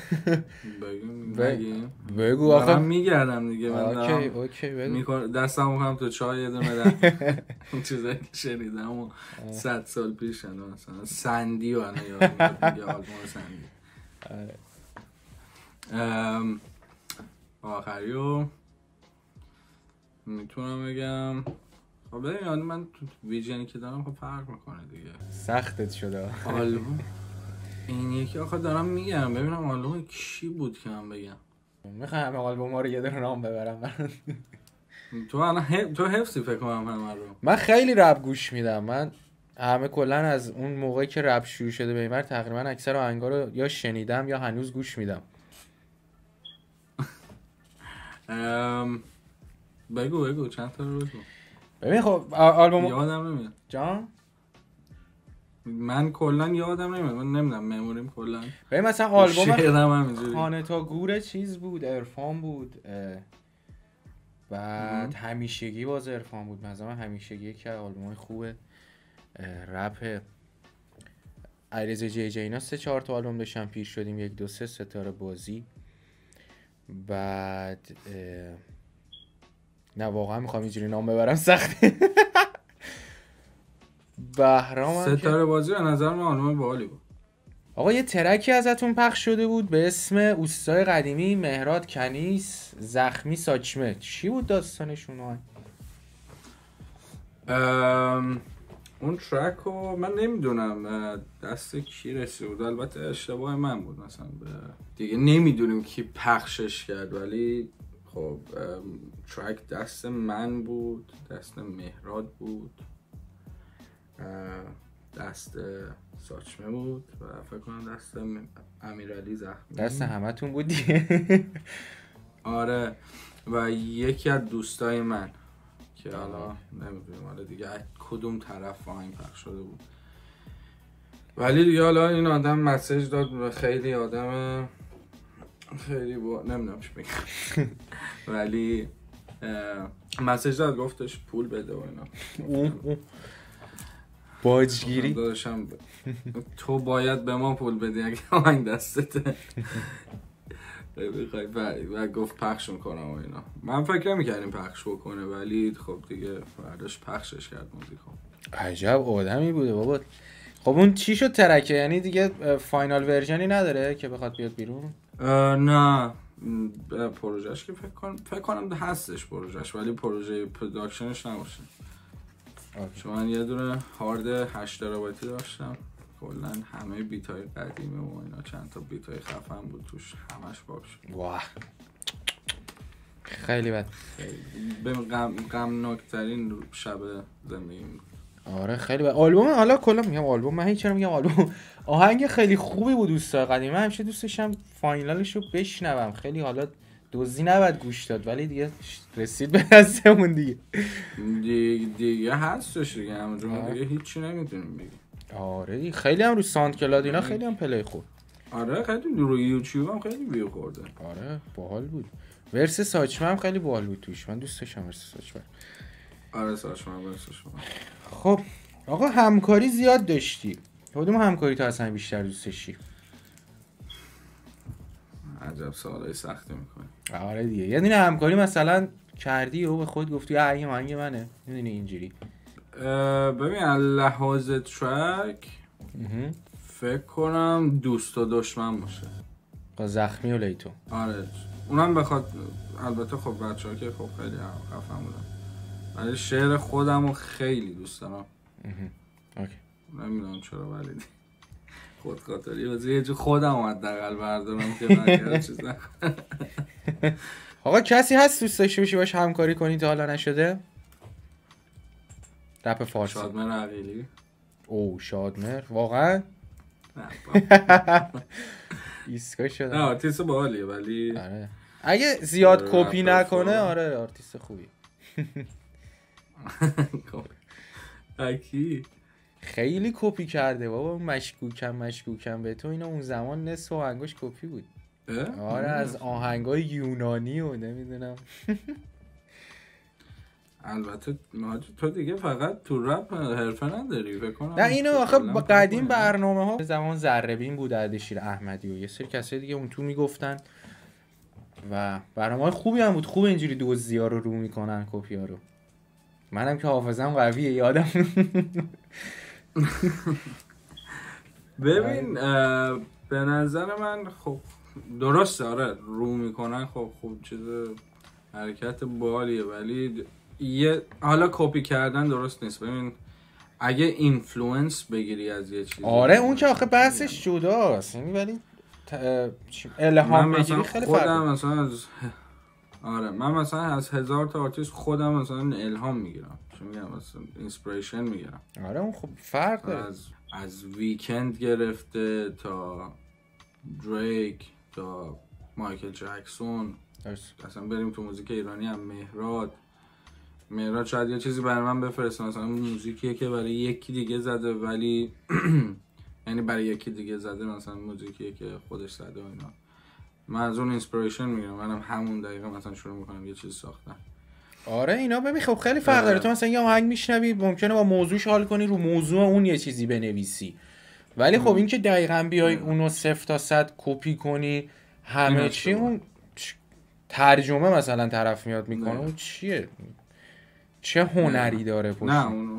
بگو آقا. من میگردم دیگه. من اوکی بگو. دستمو هم تو چای یه دونه بدم. اون چیزایی که شنیدم و 100 سال پیش مثلا سندی و انا یادم میاد آلبوم سندی. آخریو میتونم بگم خب ببین من تو ویژنی که دارم خب فرق میکنه دیگه. سختت شده آلبوم این یکی آخه دارم میگم ببینم آلبوم کی بود که من بگم. میخوام همه آلبوم ها رو یه دونه نام ببرم. تو حفظی فکر کنم همه رو. من خیلی رپ گوش میدم. من همه کلا از اون موقعی که رپ شروع شده به این ور تقریبا اکثر آهنگا رو یا شنیدم یا هنوز گوش میدم. بگو چند تا رو بگو. ببین خب آلبوم یادم نمیاد جان. من کلا یادم نمیاد، من نمیدونم مموریم کلا. ببین مثلا آلبوم خانه تا گور چیز بود، عرفان بود، بعد همیشگی باز عرفان بود. مثلا همیشگی که آلبوم خوبه رپ علیرضا جی اینا 3-4 تا آلبوم داشتن. پیر شدیم 1 2 3 ستاره بازی. بعد نه واقعا میخوام اینجوری نام ببرم سخته. بهرام ستاره بازی به نظر من آلبوم باحالی بود. آقا یه ترکی ازتون پخش شده بود به اسم اوستای قدیمی، مهراد کنیس، زخمی ساچمه. چی بود داستانشون؟ اون ترک رو من نمیدونم دست کی رسید بود، البته اشتباه من بود مثلا دیگه نمیدونیم کی پخشش کرد، ولی خب ترک دست من بود، دست مهراد بود، دست ساچمه بود و فکر کنم دست امیرعلی زخمی. دست همتون بود دیگه. آره و یکی از دوستای من که حالا نمیدونم حالا دیگه کدوم طرف آهنگ پخش شده بود، ولی دیگه حالا این آدم مسیج داد و خیلی آدم خیلی نمیدونم چی بگم. ولی مسیج داد گفتش پول بده و اینا. باجگیری داداشم تو باید به ما پول بدی اگه آهنگ دستته. و گفت پخش میکنم و اینا. من فکر نمیکردیم پخش بکنه ولی خب دیگه برداشت پخشش کرد موزیکو. عجب آدمی بوده بابا. خب اون چی شد ترکه؟ یعنی دیگه فاینال ورژنی نداره که بخواد بیاد بیرون؟ نه پروژهش که فکر کنم هستش پروژهش ولی پروژه پروداکشنش نباشه. چون من یه دونه هارد 8 ترابایتی داشتم کلا همه بیتای قدیمی و اینا چند تا بیتای خفن بود توش همش باگ شد. واه خیلی بد. به غمناک‌ترین شب زندگیم. آره خیلی بد. آلبوم حالا کلا میگم آلبوم، من هیچ چرا میگم آلبوم، آهنگ خیلی خوبی بود دوستای قدیمی. من همیشه دوست داشتم فاینالشو بشنوم. خیلی حالا دوزی نباید گوش داد ولی دیگه رسید به دستمون دیگه هستش دیگه همونجا دیگه هیچی نمیتونیم بگیم. آره دیگه خیلی هم رو ساوند کلاد اینا خیلی هم پلی خورد. آره خیلی رو یوتیوب هم خیلی ویو خورده. آره باحال بود. ورس ساچمه هم خیلی باحال بود توش. من دوست داشتم ورس ساچمه. آره ساچمه ورسش. خب آقا همکاری زیاد داشتی. کدوم همکاری تو اصلا بیشتر دوست داشتی؟ عجب سوالای سختی میکنی. آره دیگه یه دونه همکاری مثلا کردی و به خود گفتی یه آهنگ منه، میدونی اینجوری. ببین لحاظ ترک فکر کنم دوست و دشمن باشه با زخمی و لیتو. آره اونم بخواد البته خب بچه‌ها که خب خیلی خفن بودن ولی شعر خودمو خیلی دوست دارم. اوکی نمیدونم چرا ولی خودخاطری واسه یه جو خودم حداقل بردارم که نگه چیز نکنم. آقا کسی هست دوست داشته باشی باش همکاری کنی تا حالا نشده؟ رپ فارسی. شادمهر عقیلی. او شادمهر واقعا؟ نه ایسکا شده. نه آرتیست باحالیه ولی آره اگه زیاد کپی نکنه آره آرتیست خوبی. اکی خیلی کپی کرده بابا. مشکوکم به تو. اینا اون زمان نصف آهنگاش کپی بود. آره از آهنگای یونانی و نمیدونم. البته تو دیگه فقط تو رپ حرفه نداری فکر کنم. نه اینو آخه قدیم برنامه‌ها زمان ذره‌بین بود، اردشیر احمدی و یه سری کسای دیگه اون تو میگفتن و برنامه‌های خوبی هم بود. خوب اینجوری دزدی‌ها رو میکنن کپی‌ها رو. منم که حافظم قویه یادم. ببین به نظر من خب درسته آره رو میکنن خب چیز حرکت بالیه ولی یه حالا کپی کردن درست نیست. ببین اگه اینفلوئنس بگیری از یه چیزی آره اون که آخه بحثش جداست یعنی ولی الهام بگیری خیلی فرق داره. مثلا آره من مثلا از 1000 تا آرتیست خودم مثلا الهام میگیرم چون میگم مثلا اینسپیریشن میگیرم. آره اون خب فرق داره. از ویکند گرفته تا دریک تا مایکل جکسون اصلا بریم تو موزیک ایرانی هم مهراد شاید یه چیزی برای من بفرسته مثلا موزیکیه که برای یکی دیگه زده ولی یعنی برای یکی دیگه زده مثلا موزیکیه که خودش زده و اینا. من از اون اینسپیریشن میگیرم منم همون دقیقه مثلا شروع میکنم یه چیز ساختن. آره اینا ببین خب خیلی فرق داره. تو مثلا یه آهنگ میشنوی ممکنه با موضوعش حال کنی رو موضوع اون یه چیزی بنویسی ولی خب این که دقیقاً بیای اونو 0 تا 100 کپی کنی همه چی اون ترجمه مثلا طرف میاد میکنه اون چیه چه هنری داره پشت. نه اونو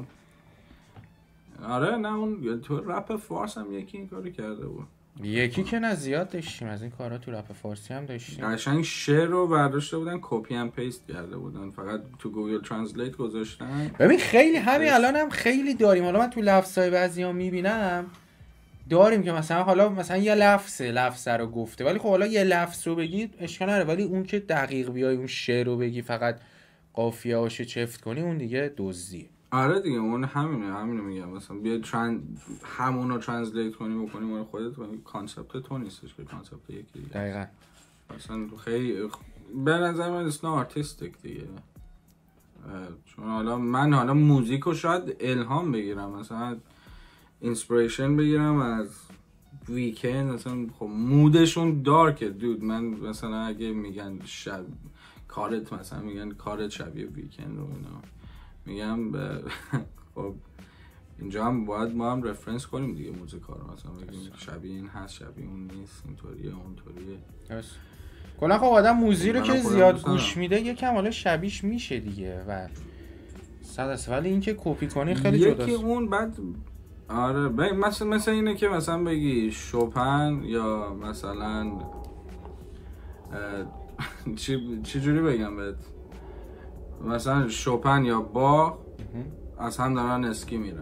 آره نه اون تو رپ فارس هم یکی این کارو کرده بود. یکی که نه زیاد داشتیم از این کارا تو رپ فارسی هم داشتیم. قشنگ شعر رو برداشته بودن کپی ام پیست کرده بودن فقط تو گوگل ترنسلیت گذاشتن. ببین خیلی همین الان هم خیلی داریم. حالا من تو لفظای بعضیا میبینم داریم که مثلا یه لفظ رو گفته ولی خب حالا یه لفظ رو بگی اشکال نداره ولی اون که دقیق بیای اون شعر رو بگی فقط قافیه هاشو چفت کنی اون دیگه دزدیه. آره دیگه اون همینو میگم مثلا بیا همونو ترنسلیت کنی بکنی مال خودت ولی کانسپت تو نیستش که کانسپت یکی دیگه. دقیقاً مثلا خیلی به نظر من اسم آرتیستیک دیگه چون حالا موزیکو شاید الهام بگیرم مثلا اینسپیریشن بگیرم از ویکند مثلا خب مودشون دارکه دود من مثلا اگه میگن کارت مثلا میگن کارت شبیه ویکند و اینا میگم خب اینجا هم باید ما هم رفرنس کنیم دیگه موزیکا رو مثلا بگیم شبیه این هست شبیه اون نیست اینطوریه اونطوریه. کلا خب آدم موزی رو منم که خودم زیاد دوست گوش ندارم. میده یکم حالا شبیش میشه دیگه و صد است، ولی اینکه کپی کنی خیلی یکی جداست. اون بعد آره مثلا اینه که مثلا بگی شوپن یا مثلا چی جوری بگم بهت، مثلا شوپن یا باخ از هم دارن اسکی میرن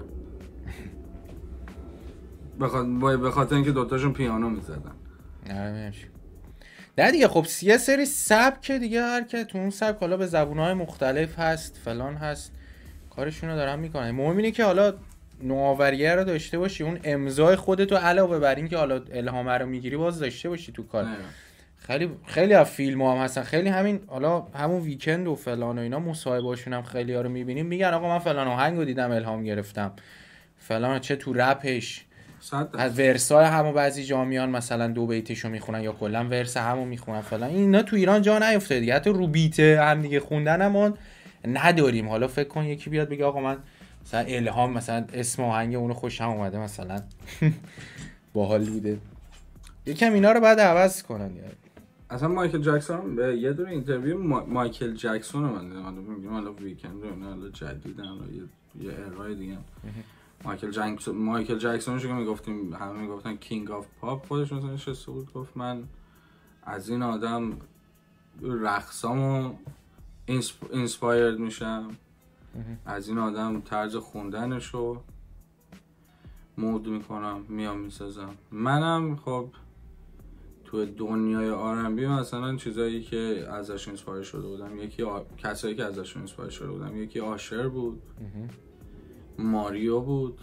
به خاطر اینکه دوتاشون پیانو میزدن. آره میشه. نه دیگه خب یه سری سبک دیگه هر که تو اون سبک حالا به زبونهای مختلف هست فلان هست کارشون رو دارن میکنن. مهم اینه که حالا نوآوریه رو داشته باشی، اون امضای خودتو علاوه بر این که حالا الهام رو میگیری باز داشته باشی تو کار. خیلی از فیلم هم هستن، خیلی همین حالا همون ویکند و فلان و اینا مصاحبه‌هاشون هم خیلی ها رو میبینیم میگن آقا من فلان آهنگو دیدم الهام گرفتم فلان، چه تو رپش از ورسای همو بعضی جامیان مثلا 2 بیتشو میخونن یا کلا ورس همو میخونن فلان. اینا تو ایران جا نیافتاد دیگه، حتی رو بیت هم دیگه خوندن هم نداریم. حالا فکر کن یکی بیاد بگه آقا من مثلا الهام مثلا اسم آهنگ اونو خوشم اومده مثلا باحال بوده، یکم اینا رو بعد عوض کنن یعنی. اصلا مایکل جکسون به یه دونه اینترویو مایکل جکسون رو من دیدم، حالا میگم حالا ویکند و حالا جدیدن یه ارائه دیگه مایکل جکسون که میگفتیم همه میگفتن کینگ آف پاپ، خودش مثلا نشسته بود گفت من از این آدم رقصامو اینسپایرد میشم، از این آدم طرز خوندنشو مود میکنم میام میسازم. منم خب تو دنیای آرنبی مثلا چیزایی که ازش اینسپایر شده بودم، کسایی که ازشون اینسپایر شده بودم یکی آشر بود، ماریو بود،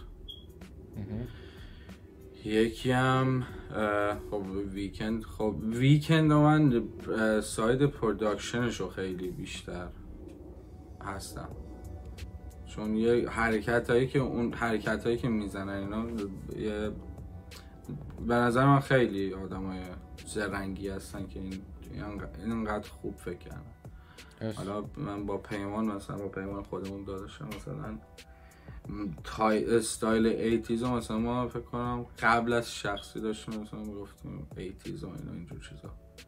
یکی هم خب ویکند و من ساید پروداکشنش رو خیلی بیشتر هستم، چون یه حرکت هایی که میزنن اینا به نظر من خیلی آدمای زرنگی هستن که اینقدر خوب فکر کردن. حالا من با پیمان خودمون داداشم مثلا استایل ایتیز رو مثلا ما فکر کنم قبل از شخصی داشتیم مثلا میگفتیم ایتیز و اینجور چیزا.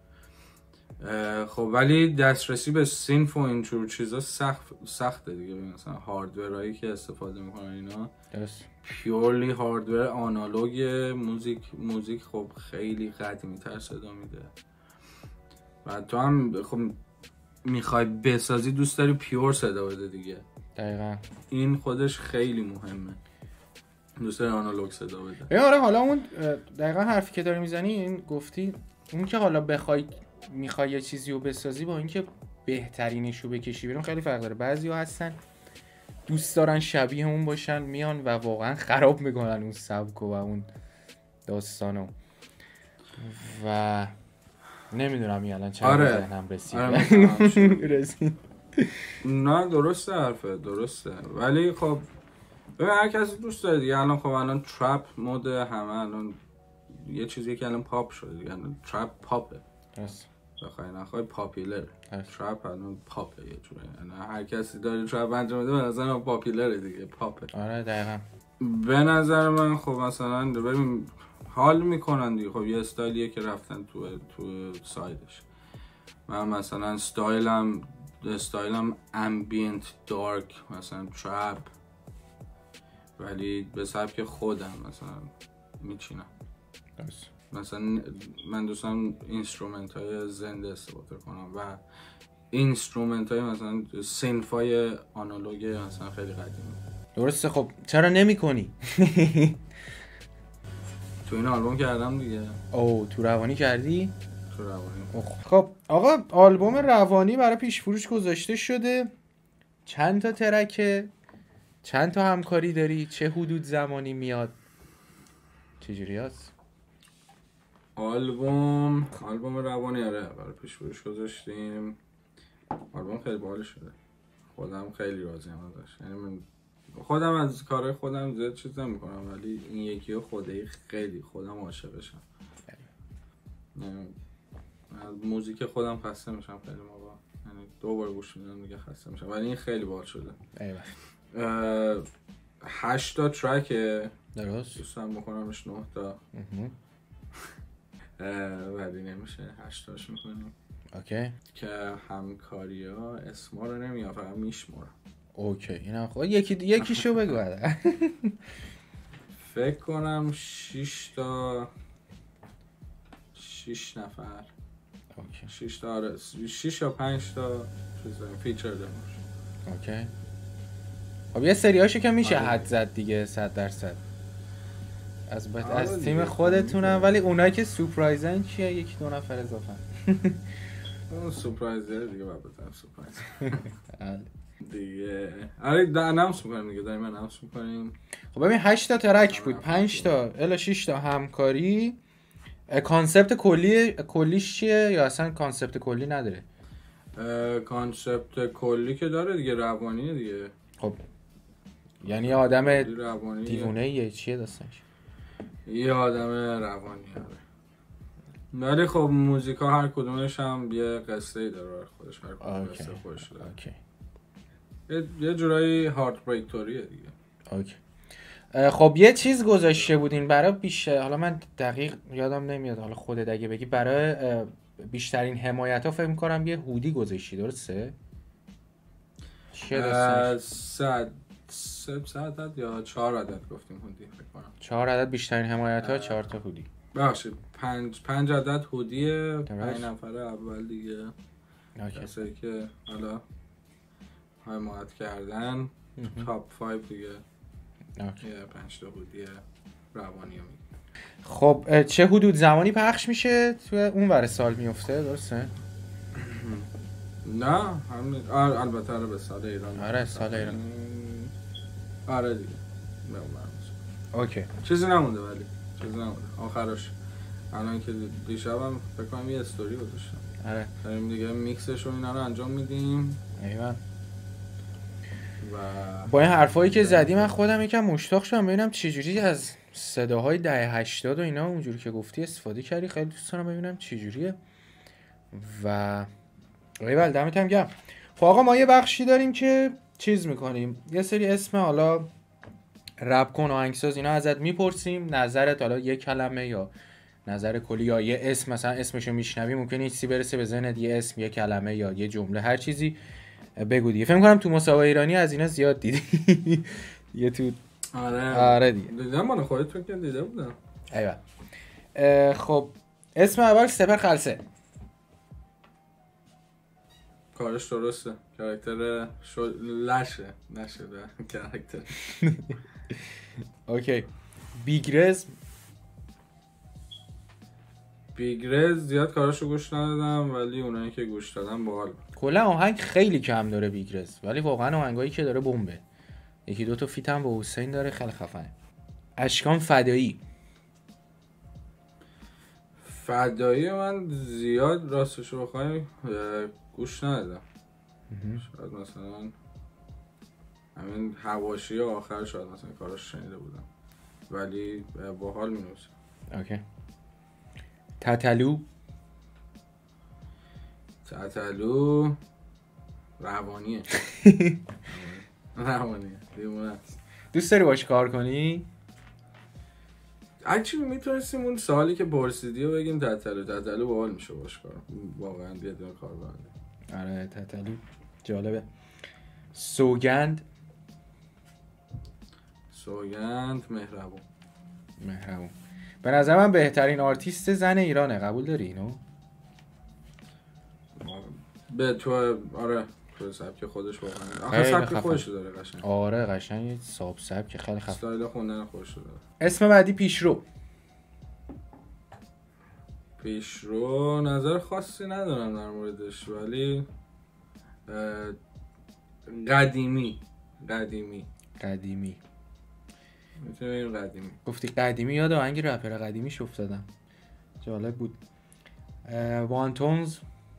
خب ولی دسترسی به سینف و اینجور چیزا سخته دیگه، مثلا هاردورایی که استفاده میکنن اینا پیورلی هاردور آنالوگ، موزیک خب خیلی قدیمی تر صدا میده و تو هم خب میخوای بسازی دوست داری پیور صدا بده دیگه. دقیقاً این خودش خیلی مهمه، دوست داری آنالوگ صدا بده. آره حالا اون دقیقاً حرفی که داری میزنی این گفتی اون که حالا میخوای یه چیزی رو بسازی با اینکه بهترینش رو بکشی بیرون خیلی فرق داره. بعضیا هستن دوست دارن شبیه اون باشن میان و واقعا خراب میکنن اون سبکو و اون داستانو و نمیدونم الان چرا به ذهنم رسید. نه درسته ولی خب هر کسی دوست داره دیگه. الان ترپ مود همه، الان یه چیزی که الان پاپ شده دیگه، الان ترپ پاپه بخوای نخوای پاپیلر. ترپ الان پاپه یه جوره، یعنی هر کسی داره ترپ انجام میده به نظر من پاپیلره دیگه، پاپه. آره دقیقاً. به نظر من خب مثلا ببین حال میکنن دیگه، خب یه استایلیه که رفتن تو سایدش. من مثلا استایلم امبینت دارک مثلا ترپ، ولی به سبک خودم مثلا میچینم. مثلا من دوستم اینسترومنت های زنده استفاده کنم و اینسترومنت های مثلا سینف های آنالوگ مثلا خیلی قدیمی. درسته. خب چرا نمی کنی؟ تو این آلبوم کردم دیگه. تو روانی کردی؟ تو روانی. خب آقا آلبوم روانی برای پیش فروش گذاشته شده. چند تا ترکه؟ چند تا همکاری داری؟ چه حدود زمانی میاد؟ چجوری هست؟ آلبوم روانی برای پیش فروش گذاشتیم. آلبوم خیلی باحال شده، خودم خیلی راضیم ازش. یعنی من خودم از کارهای خودم زیاد چیز نمی‌کنم ولی این یکیو خیلی خودم عاشقشم. از موزیک خودم خسته میشم خیلی موقع، یعنی 2 بار گوش میدم دیگه خسته میشم، ولی این خیلی باحال شده. 8 تا ترکه درست. دوستم بکنمش 9 تا ولی نمیشه 8 تاش میکنیم. اوکی. که همکاری ها اسما رو نمیگم، فقط میشمارم. اوکی اینم خب یکیشو بگو. فکر کنم 6 نفر. اوکی 6 تا، آره 6 یا 5 تا چیز داریم فیچر داریم. اوکی. خب یه سریاشو که میشه آره. حد زد دیگه 100%. آره از تیم دیگه. خودتونم، ولی اونایی که سورپرایزن چیه؟ یکی دو نفر اضافه. اون سورپرایزه دیگه، بعد بزنم سورپرایز بله. دیگه. آره اناونس میکنیم دیگه، داریم اناونس میکنیم. خب ببین 8 تا ترک بود، 5 تا الا 6 تا همکاری. کانسپت کلیش چیه یا اصلا کانسپت کلی نداره؟ کانسپت کلی که داره دیگه، روانیه دیگه. خب یعنی یه آدم روانیه. دیوونه یه چیه داستانش؟ یه آدم روانیه. ولی خب موزیکا هر کدومش هم یه قصه ای داره خودش، هر کدوم قصه خودش داره. اوکی. یه جورایی هارت بریک توریه دیگه. اوکی. خب یه چیز گذاشته بودین برای بیشتر، حالا من دقیق یادم نمیاد، حالا خودت اگه بگی، برای بیشترین حمایت ها فکر می‌کنم یه هودی گذاشتی، درسته؟ چیه داستانش؟ 3 عدد یا 4 عدد گفتیم هودی فکر کنم. 4 عدد بیشترین حمایت ها، 4 تا هودی. ببخشید 5 عدد هودیه، 5 نفر اول دیگه. کسایی که حالا حمایت کردن تاپ 5 دیگه. اوکی. 5 تا هودی روانی هم. خب چه حدود زمانی پخش میشه؟ توی اون ور سال میفته، درسته؟ نه همین البته آره به سال ایران. آره سال ایران. آره دیگه. اوکی. چیزی نمونده، ولی چیزی نمونده آخرش. الان که دیشبم فکر کنم یه استوری گذاشتم. آره. داریم دیگه میکسش و اینا رو انجام میدیم. ایوان. و با این حرفایی که زدی من خودم یکم مشتاق شدم ببینم چجوری از صداهای دهه 80 و اینا اونجوری که گفتی استفاده کردی. خیلی دوست دارم ببینم چجوریه. و ایول دمت هم گرم. خب آقا ما یه بخشی داریم که چیز میکنیم، یه سری اسم حالا رپ کن و آهنگساز اینا ازت میپرسیم، نظرت حالا یه کلمه یا نظر کلی یا یه اسم، مثلا اسمشو میشنوی ممکنه چیزی برسه به ذهنت، یه اسم، یه کلمه یا یه جمله، هر چیزی بگو دیگه. فکر کنم تو مسابقه ایرانی از اینا زیاد دیدی. یه تو آره دیگه دیدم، من خودت که دیده بودم. ایوه. خب اسم اول سپر خلصه. کارش درسته، کاراکتر لشه نشده کاراکتر. اوکی. بیگرز زیاد کاراشو گوش ندادم، ولی اونایی که گوش دادم باحال. کلا آهنگ خیلی کم داره بیگرز، ولی واقعا آهنگایی که داره بمبه. یکی دو تا فیت هم با حسین داره، خیلی خفنه. اشکان فدایی من زیاد راستشو بخوای گوش ندادم. شاید مثلا همین حواشی آخر شاید مثلا کاراش شنیده بودم، ولی باحال مینوسه. اوکی. تتلو روانیه. دیمونه است. دوست داری باش کار کنی؟ اکچولی میتونستیم اون سوالی که پرسیدی رو بگیم. تتلو باحال میشه باش کار، واقعا یه دونه کار بنده. آره تتلو جالبه. سوگند مهربون به نظر من بهترین آرتیست زن ایرانه، قبول داری اینو؟ به تو آره، تو سبک خودش واقعا آخه سبک خودش داره قشنگ. آره قشنگ یه سبک خیلی خفن، استایل خوندن خودش داره. اسم بعدی پیشرو نظر خاصی ندارم در موردش، ولی قدیمی میتونیم قدیمی. گفتی قدیمی، یاد آهنگ رپر قدیمیش افتادم، جالب بود. وانتونز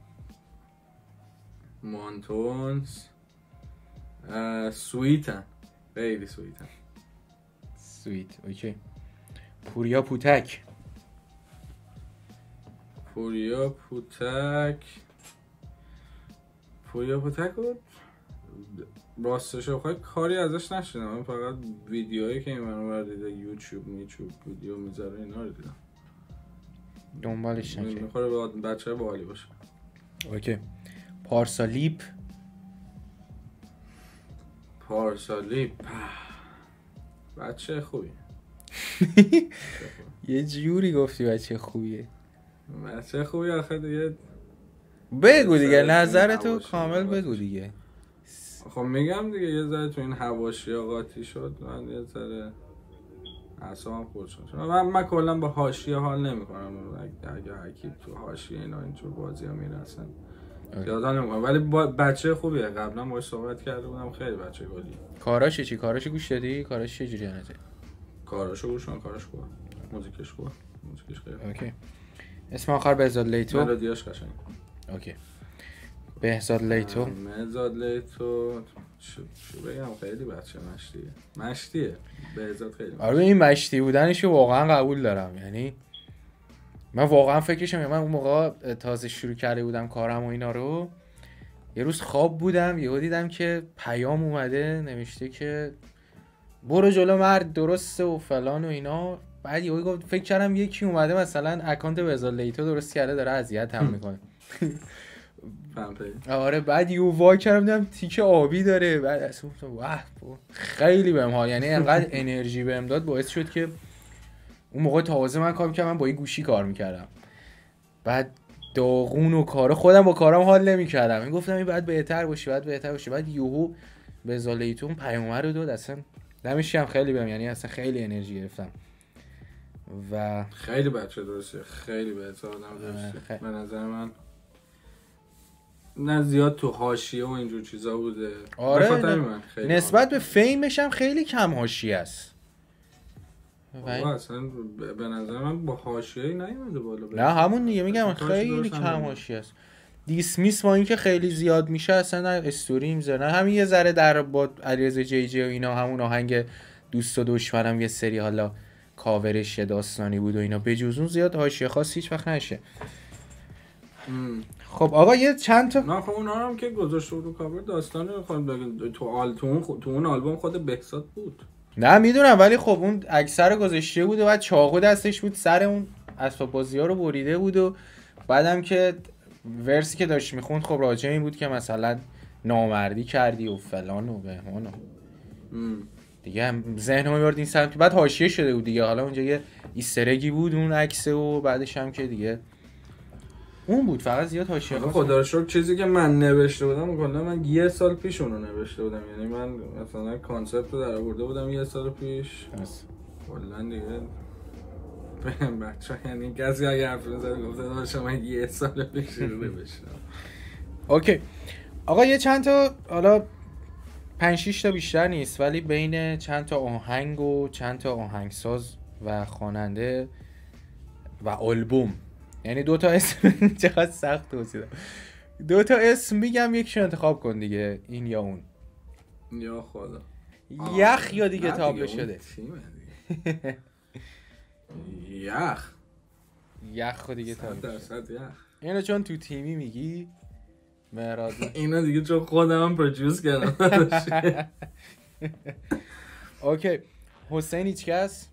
سویتن، خیلی سویتن. اوکی. پوریا پوتک رو راستش بخوای کاری ازش نشیدم، من فقط ویدیوهایی که این منو دیده یوتیوب ویدیو میذاره اینا رو دیدم. دنبالش نکردم. میخوره به بچه باحالی باشه. اوکی. پارسالیپ. بچه خوبی. یه جوری گفتی بچه خوبیه. بچه خوبی آخه دیگه. بگو دیگه نظرتو کامل بگو دیگه. خب میگم دیگه یه ذره تو این حواشی قاطی شد، من یه ذره اعصابم خورد شد. من کلا با حاشیه حال نمیکنم. اگه هر کی تو حاشیه اینا اینجور بازی‌ها میرسن یادم نمیکنم، ولی بچه خوبیه. قبلا باهاش صحبت کرده بودم، خیلی بچه گلی. کاراش چی؟ کاراش گوش دادی؟ کاراش چه جوری انته؟ کاراشو گوش کن، کارش خوبه. موزیکش خوبه. موزیکش خیلی. اوکی. اسم آخر بهزاد لیتو. ملودیاش قشنگه. اوکی. بهزاد لیتو. بهزاد لیتو چه بگم، خیلی بچه مشتیه. بهزاد خیلی. آره این مشتی بودنشو واقعا قبول دارم. یعنی من واقعا فکرشم، من اون موقع تازه شروع کرده بودم کارم و اینا رو، یه روز خواب بودم یهو دیدم که پیام اومده نوشته که برو جلو مرد درسته و فلان و اینا. بعد یهو گفت فکر کردم یکی اومده مثلا اکانت بهزاد لیتو درست کرده داره اذیت هم میکنه. آره بعد یهو وا کردم دیدم تیکه آبی داره. بعد اصلا واه خیلی بهم حال، یعنی انقدر انرژی بهم داد باعث شد که اون موقع تازه من کار میکردم، من با این گوشی کار میکردم، بعد داغون و کار خودم با کارم حال نمیکردم. این گفتم این بعد بهتر باشه بعد یهو بهزاد لیتو اون پیام رو داد، اصلا دمش هم خیلی بهم، یعنی اصلا خیلی انرژی گرفتم و خیلی بچه درسته، خیلی بهتر آدم درسته. به نظر من نه زیاد تو حاشیه و اینجور چیزا بوده. آره من خیلی نسبت به فیمش هم خیلی کم حاشیه است. اصلا به نظر من با حاشیه‌ای نیومده بالا. نه همون دیگه میگم خیلی کم حاشیه است. دیسمیس با اینکه خیلی زیاد میشه اصلا استوری میذاره. همین یه ذره در با علیرضا جی جی و اینا همون آهنگ دوست و دشمنم یه سری حالا کاورش داستانی بود و اینا، بجز اون زیاد حاشیه خاص هیچ وقت نشه. خب آقا یه چند تا نه خب اونا هم که گذاشته بود کاور داستانی تو اون آلبوم خود بهزاد بود. نه میدونم، ولی خب اون اکثر گذاشته بود و بعد چاقو دستش بود سر اون اسباب بازی‌ها رو بریده بود و بعدم که ورسی که داشت میخوند خب راجع این بود که مثلا نامردی کردی و فلان و بهمان و دیگه ذهنم میبرد این سمت. بعد حاشیه شده بود دیگه، حالا اونجا یه ایسترگی بود اون عکس و بعدش هم که دیگه اون بود، فقط زیاد حاشیه. خدا رو شکر چیزی که من نوشته بودم کلا من یه سال پیش اونو نوشته بودم، یعنی من مثلا کانسپت رو در آورده بودم یه سال پیش کلا دیگه بچه‌ها، یعنی کسی اگه حرف بزنه گفته داشتم من یه سال پیش رو نوشتم. اوکی آقا یه چند تا حالا 5-6 تا بیشتر نیست، ولی بین چند تا آهنگ و چند تا آهنگساز و خواننده و آلبوم، یعنی 2 تا اسم چقدر سخت توضیح دادم، 2 تا اسم میگم یکیشو انتخاب کن دیگه، این یا اون. یا خدا یخ یا دیگه تابلو شده. یخ دیگه تابلو شده. اینو چون تو تیمی میگی مهراد، اینا دیگه چون خودم پرودیوس کردم. اوکی حسین هیچ کس؟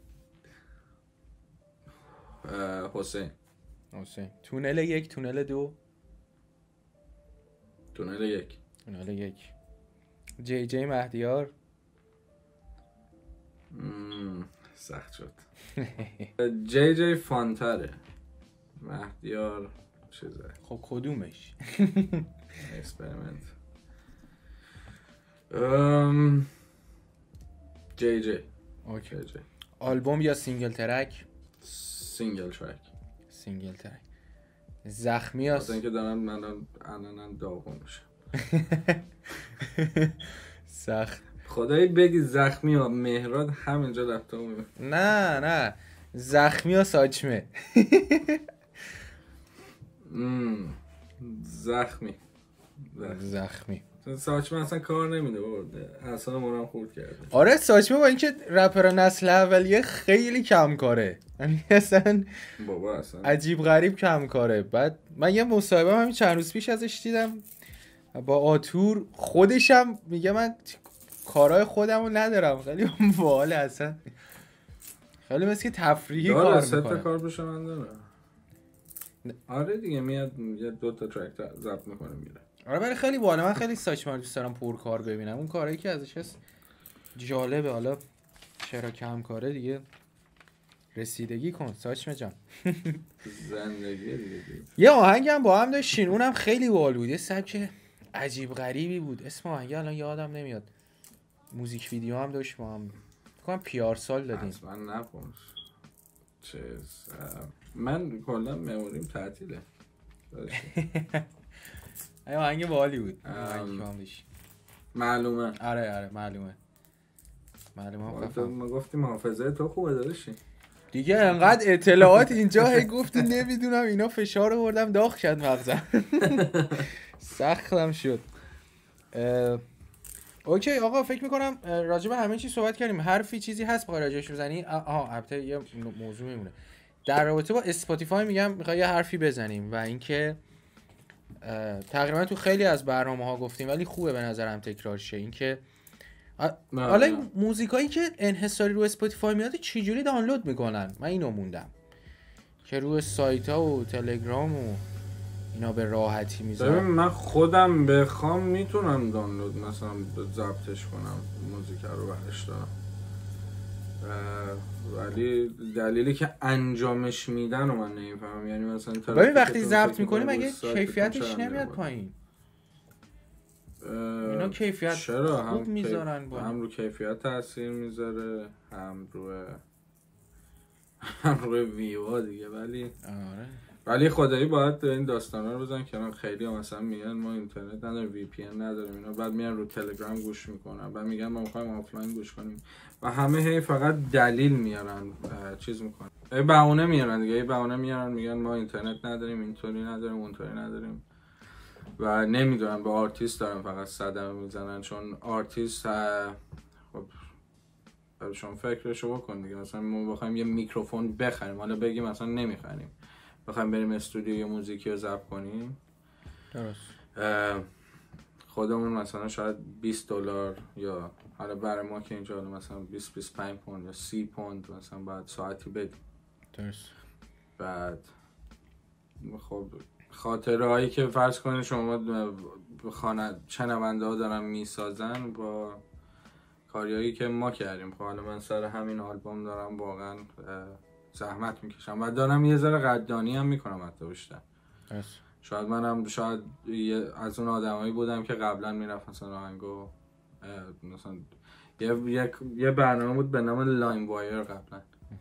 حسین تونل 1 تونل 2 تونل 1 جی جی مهدیار سخت شد. جی جی فانتره، مهدیار چیزه. خب کدومش؟ اکسپریمنت. جی جی. اوکی. آلبوم یا سینگل ترک؟ سینگل ترک. زخمی هست؟ اینکه دارم من الان داغون میشم. سخت. خدایی بگی زخمی ها مهراد همینجا رفته بود. نه زخمی ها ساچمه. زخمی ساچمه اصلا کار نمیده برده، اصلا منم خورد کرده. آره ساچمه با اینکه رپر نسل اولیه خیلی کم کاره، یعنی اصلا عجیب غریب کم کاره. بعد من یه مصاحبه همین چند روز پیش ازش دیدم با آتور، خودشم میگه من کارهای خودمو ندارم، خیلی باحال، اصلا خیلی مثل که تفریحی کار میکنه. کار بشه من دارم. آره دیگه میاد یه 2 تا ترک ضبط میکنه میره. آره ولی خیلی باحال. من خیلی ساچمار دوست دارم پرکار ببینم. اون کارهایی که ازش هست جالبه. حالا چرا کم کاره دیگه رسیدگی کن ساچمه جان. زندگی دیگه. یه آهنگ هم با هم داشتین، اونم خیلی باحال بود. یه سبک عجیب غریبی بود. اسم آهنگ الان یادم نمیاد. موزیک ویدیو هم داشت با هم. فکر کنم PR سال دادیم. اصلا نپرس. من کلا مموریم تعطیله. این آهنگ باحالی بود. معلومه. آره معلومه. ما گفتیم حافظه تو خوبه داداشی. دیگه انقدر اطلاعات اینجا هی گفتی نمیدونم اینا فشار آوردم داغ شد مغزم. سختم شد. اوکی آقا فکر میکنم راجع به همه چی صحبت کردیم. حرفی چیزی هست بخوای راجعش بزنی؟ البته یه موضوع میمونه در رابطه با اسپاتیفای. میخوای یه حرفی بزنیم و اینکه تقریبا تو خیلی از برنامه‌ها گفتیم ولی خوبه به نظرم تکرار شه، اینکه حالا موزیکایی که انحصاری رو اسپاتیفای میاد چجوری دانلود میکنن؟ من اینو موندم که روی سایت‌ها و تلگرام و اینا به راحتی میذارن. ببین من خودم بخوام میتونم دانلود مثلا ضبطش کنم موزیک رو برش دارم، ولی دلیلی که انجامش میدن رو من نمیفهمم. یعنی مثلا ببین وقتی ضبط میکنی مگه کیفیتش نمیاد پایین؟ اینا کیفیت چرا خوب میذارن هم رو کیفیت تاثیر میذاره هم روی ویو دیگه. ولی خدایی باید این داستانا رو بزنن کنار. خیلی ها مثلا میگن ما اینترنت نداریم، VPN نداریم اینا، بعد میان رو تلگرام گوش میکنن، بعد میگن ما میخوایم آفلاین گوش کنیم و همه هی فقط دلیل میارن، چیز میکنن، بهونه میارن دیگه. بهونه میارن میگن ما اینترنت نداریم، اینطوری نداریم، اونطوری نداریم و نمیدونن به آرتیست دارن فقط صدمه میزنن. چون آرتیست خب شما فکرشو بکن دیگه. مثلا ما بخوایم یه میکروفون بخریم، حالا بگیم مثلا نمیخریم، بخوایم بریم استودیو یه موزیکی رو ضبط کنیم، درست خودمون مثلا شاید $20 یا حالا برای ما که اینجا مثلا 20-25 پوند یا 30 پوند مثلا باید ساعتی بدیم. درست. بعد خب خاطره هایی که فرض کنید شما شنونده ها دارن میسازن با کاریایی که ما کردیم. خب حالا من سر همین آلبوم دارم واقعا زحمت میکشم و دارم یه ذره قدردانی هم میکنم حتی بیشتر. شاید منم از اون آدمایی بودم که قبلا میرفت مثلا آهنگو مثلا یه برنامه بود به نام لاین وایر قبلا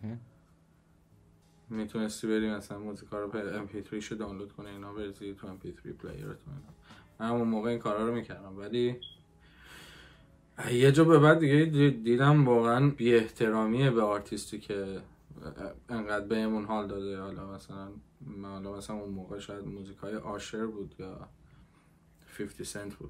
میتونستی بری مثلا موزیکا رو MP3 شو دانلود کنی اینا بریزی تو MP3 پلیرتون. من اون موقع این کارا رو میکردم ولی یه جا به بعد دیگه دیدم واقعا بی احترامیه به آرتیستی که انقدر بهمون حال داده. حالا مثلا اون موقع شاید موزیکای آشر بود یا 50 سنت بود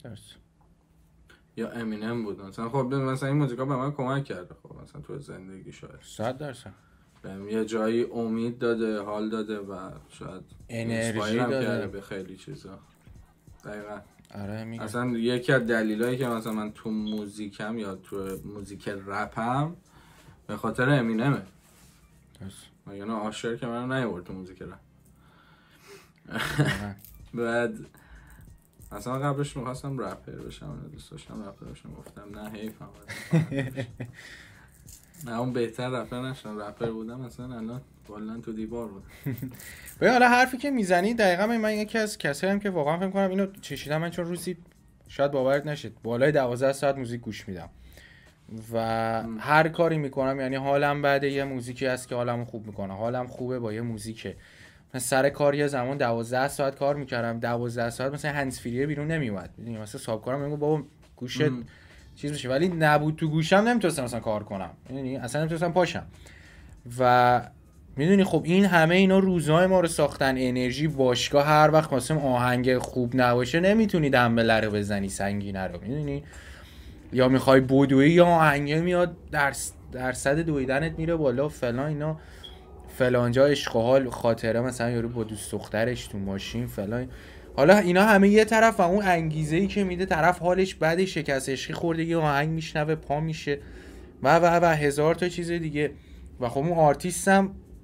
یا امینم بود مثلا. خب مثلا این موزیکا به من کمک کرده خب مثلا تو زندگی شاید 100% بهم یه جایی امید داده، حال داده و شاید انرژی داده به خیلی چیزا. دقیقاً آره میگم. اصلا یکی از دلایلی که مثلا من تو موزیکم یا تو موزیک رپم به خاطر امینمه. مگه نه آشر که منو نیاورد تو موزیک رپ. بعد اصلا قبلش می‌خواستم رپر بشم، دوست داشتم رپر بشم، گفتم نه حیفم نه اون بهتر رپر نشدم. رپر بودم مثلا الان والله تو دیوار بود. ببین حالا حرفی که میزنی دقیقاً من یکی از کسایی هم که واقعا فکر کنم اینو چشیدم. من چون روزی شاید باورت نشه بالای 12 ساعت موزیک گوش میدم و هر کاری میکنم، یعنی حالم بعد یه موزیکی هست که حالمو خوب میکنه، حالم خوبه با یه موزیکه. من سر کار یه زمان 12 ساعت کار میکردم، 12 ساعت مثلا هندز فری بیرون نمیومد. میدونی مثلا صاحب کارم میگه بابا گوشت چیز میشه، ولی نبود تو گوشم نمیتونستم مثلا کار کنم، یعنی اصلا نمیتونستم پاشم. و میدونی خب این همه اینا روزهای ما رو ساختن. انرژی باشگاه هر وقت واسه آهنگ خوب نباشه نمیتونی دنبله رو بزنی سنگینه رو، میدونی، یا میخوای بدوی یا آهنگ میاد درصد دویدنت میره بالا فلان اینا، فلانجا عشق و حال خاطره مثلا یارو با دوست دخترش تو ماشین فلان. حالا اینا همه یه طرف و اون انگیزه‌ای که میده طرف حالش بعد شکست عشقی خورده یه آهنگ میشنوه پا میشه و هزار تا چیز دیگه. و خب اون آرتیست هم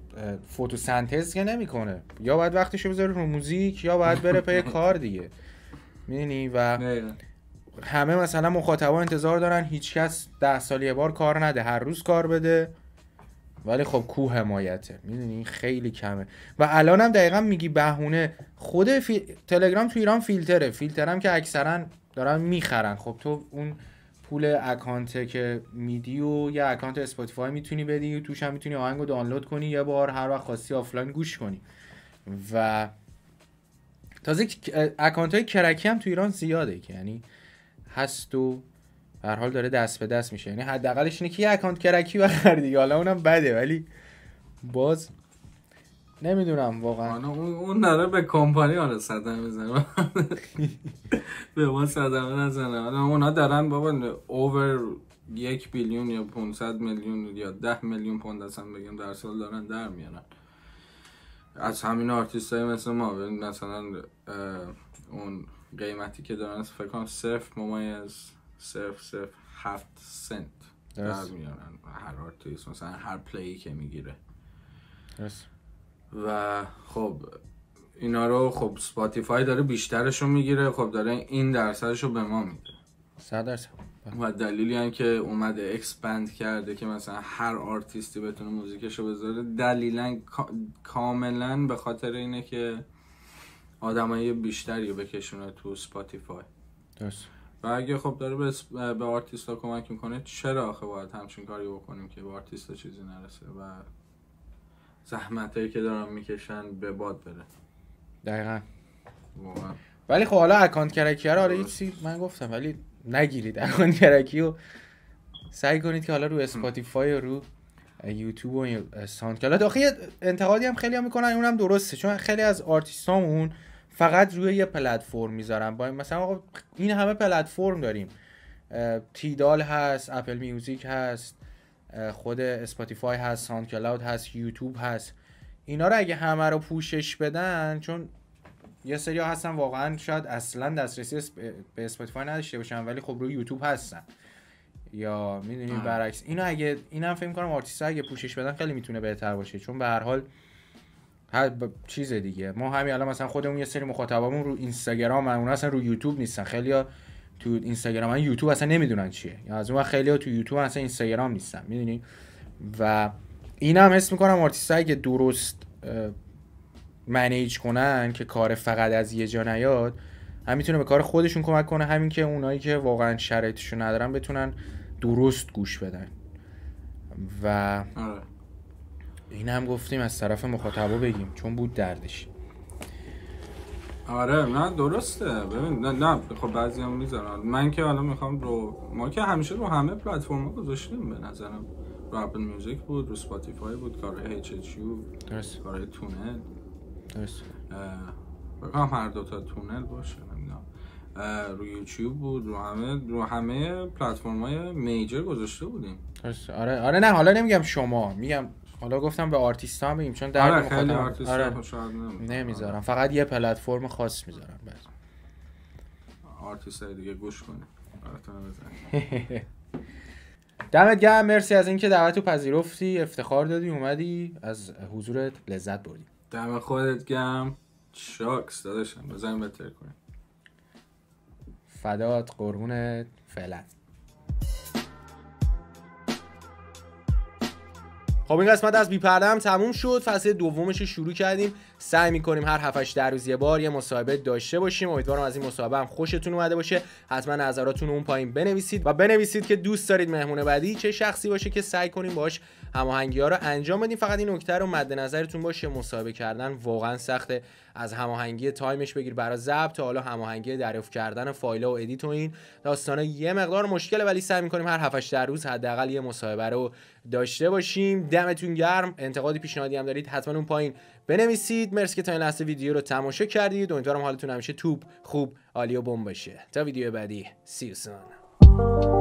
فتوسنتز که نمیکنه، یا باید وقتشو بذاره رو موزیک یا باید بره پی کار دیگه، میدونی. و همه مثلا مخاطبا انتظار دارن هیچکس 10 سال یه بار کار نده، هر روز کار بده، ولی خب کو حمایته، میدونی خیلی کمه. و الان هم دقیقا میگی بهونه خود تلگرام تو ایران فیلترم که اکثرا دارن میخرن. خب تو اون پول اکانته که میدی و یا اکانت اسپاتیفای میتونی بدی و توش هم میتونی آهنگو دانلود کنی یه بار، هر وقت خواستی آفلاین گوش کنی. و تازه اکانت های کرکی هم تو ایران زیاده که یعنی هست و هر حال داره دست به دست میشه. یعنی حداقلش اینه که یه اکانت کرکی بخر دیگه، حالا اونم بده ولی باز نمیدونم واقعا. اون داره به کمپانی آره صدمه میزنه به ما صدمه نزنه. اونا دارن بابا اوور 1 بیلیون یا 500 میلیون یا 10 میلیون پوند اصلا بگم در سال دارن در میارن از همین آرتیست های مثل ما. مثلا اون قیمتی که دارن فکر کنم 0.007 سنت در میارن هر آرتیست، مثلا هر پلی که میگیره. و خب اینا رو خب سپاتیفای داره بیشترشو میگیره، خب داره این درصدشو به ما میده 100%. و دلیلی هم که اومده اکسپند کرده که مثلا هر آرتیستی بتونه موزیکشو بذاره، دلیلا کاملا به خاطر اینه که آدمای بیشتری بکشونه تو سپاتیفای. و اگه خب داره به آرتیستا کمک میکنه، چرا آخه باید همچین کاری بکنیم که به آرتیستا چیزی نرسه و زحمتایی که دارن میکشن به باد بره. دقیقاً. ولی خب حالا اکانت کرکی رو آره چیزی من گفتم، ولی نگیرید اکانت کرکی رو، سعی کنید که حالا رو اسپاتیفای و رو یوتیوب و ساوند کلاود. آخه انتقادی هم خیلی هم میکنن، اونم درسته، چون خیلی از آرتیستامون فقط روی یه پلتفرم میذارن. با مثلا آقا این همه پلتفرم داریم، تیدال هست، اپل میوزیک هست، خود اسپاتیفای هست، ساوند کلاود هست، یوتیوب هست. اینا رو اگه همه رو پوشش بدن، چون یه سری ها هستن واقعا شاید اصلا دسترسی به اسپاتیفای نداشته باشن ولی خب روی یوتیوب هستن، یا میدونیم برعکس. اینو اگه اینم فکر می‌کنم آرتیست‌ها اگه پوشش بدن خیلی میتونه بهتر باشه، چون به هر حال چیز دیگه. ما همین الان مثلا خودمون یه سری مخاطبامون رو اینستاگرام، اونا اصلا رو یوتیوب نیستن، خیلی‌ها تو اینستاگرام یوتیوب اصلا نمیدونن چیه، یا از اون خیلی‌ها تو یوتیوب اصلا اینستاگرام نیستن، میدونی. و اینم حس می‌کنم آرتیست‌ها اگه درست منیج کنن که کار فقط از یه جا نیاد، هم میتونه به کار خودشون کمک کنه، همین که اونایی که واقعا شرایطشو ندارن بتونن درست گوش بدن. و این هم گفتیم از طرف مخاطبا بگیم چون بود دردش. آره نه درسته. ببین نه خب بعضی هم میذارن، من که حالا میخوام ما که همیشه رو همه پلتفرم‌ها گذاشتیم، به نظرم رو اپل میوزیک بود، رو اسپاتیفای بود، کارهای HHU، درست، کارهای تونل، درست، بگم هر دوتا تونل باشه، نمیدونم رو یوتیوب بود، رو همه پلتفرم‌های میجر گذاشته بودیم. درست. آره نه حالا نمیگم شما، میگم حالا گفتم به آرتیست‌ها بگیم، چون درد مخاطب آره نمیذارم، فقط یه پلتفرم خاص میذارم. بعد آرتیست‌های دیگه گوش کنید، براتون بزنید. دمت گرم، مرسی از اینکه دعوتو پذیرفتی، افتخار دادی اومدی، از حضورت لذت بردیم. دم خودت گرم، شاکس داداشم، بزنیم بهتر کنیم. فدات، قربونت، فعلا. خب این قسمت از بی پرده هم تموم شد، فصل دومش رو شروع کردیم. سعی می‌کنیم هر 7-8 روز یه بار یه مصاحبه داشته باشیم. امیدوارم از این مصاحبه هم خوشتون اومده باشه. حتما نظراتتون رو اون پایین بنویسید و بنویسید که دوست دارید مهمون بعدی چه شخصی باشه که سعی کنیم باهاش هماهنگی‌ها رو انجام بدیم. فقط این نکته رو مد نظرتون باشه، مصاحبه کردن واقعا سخته، از هماهنگی تایمش بگیر برای ضبط تا حالا هماهنگی دریافت کردن فایل‌ها و ادیت و این داستانا یه مقدار مشکله، ولی سعی می‌کنیم هر 7-8 روز حداقل یه مصاحبه رو داشته باشیم. دمتون گرم. انتقادی پیشنهادی هم دارید حتما اون پایین بنویسید. مرسی که تا این لحظه ویدیو رو تماشا کردید. امیدوارم حالتون همیشه توپ خوب، عالی و بمب باشه. تا ویدیو بعدی، see you soon.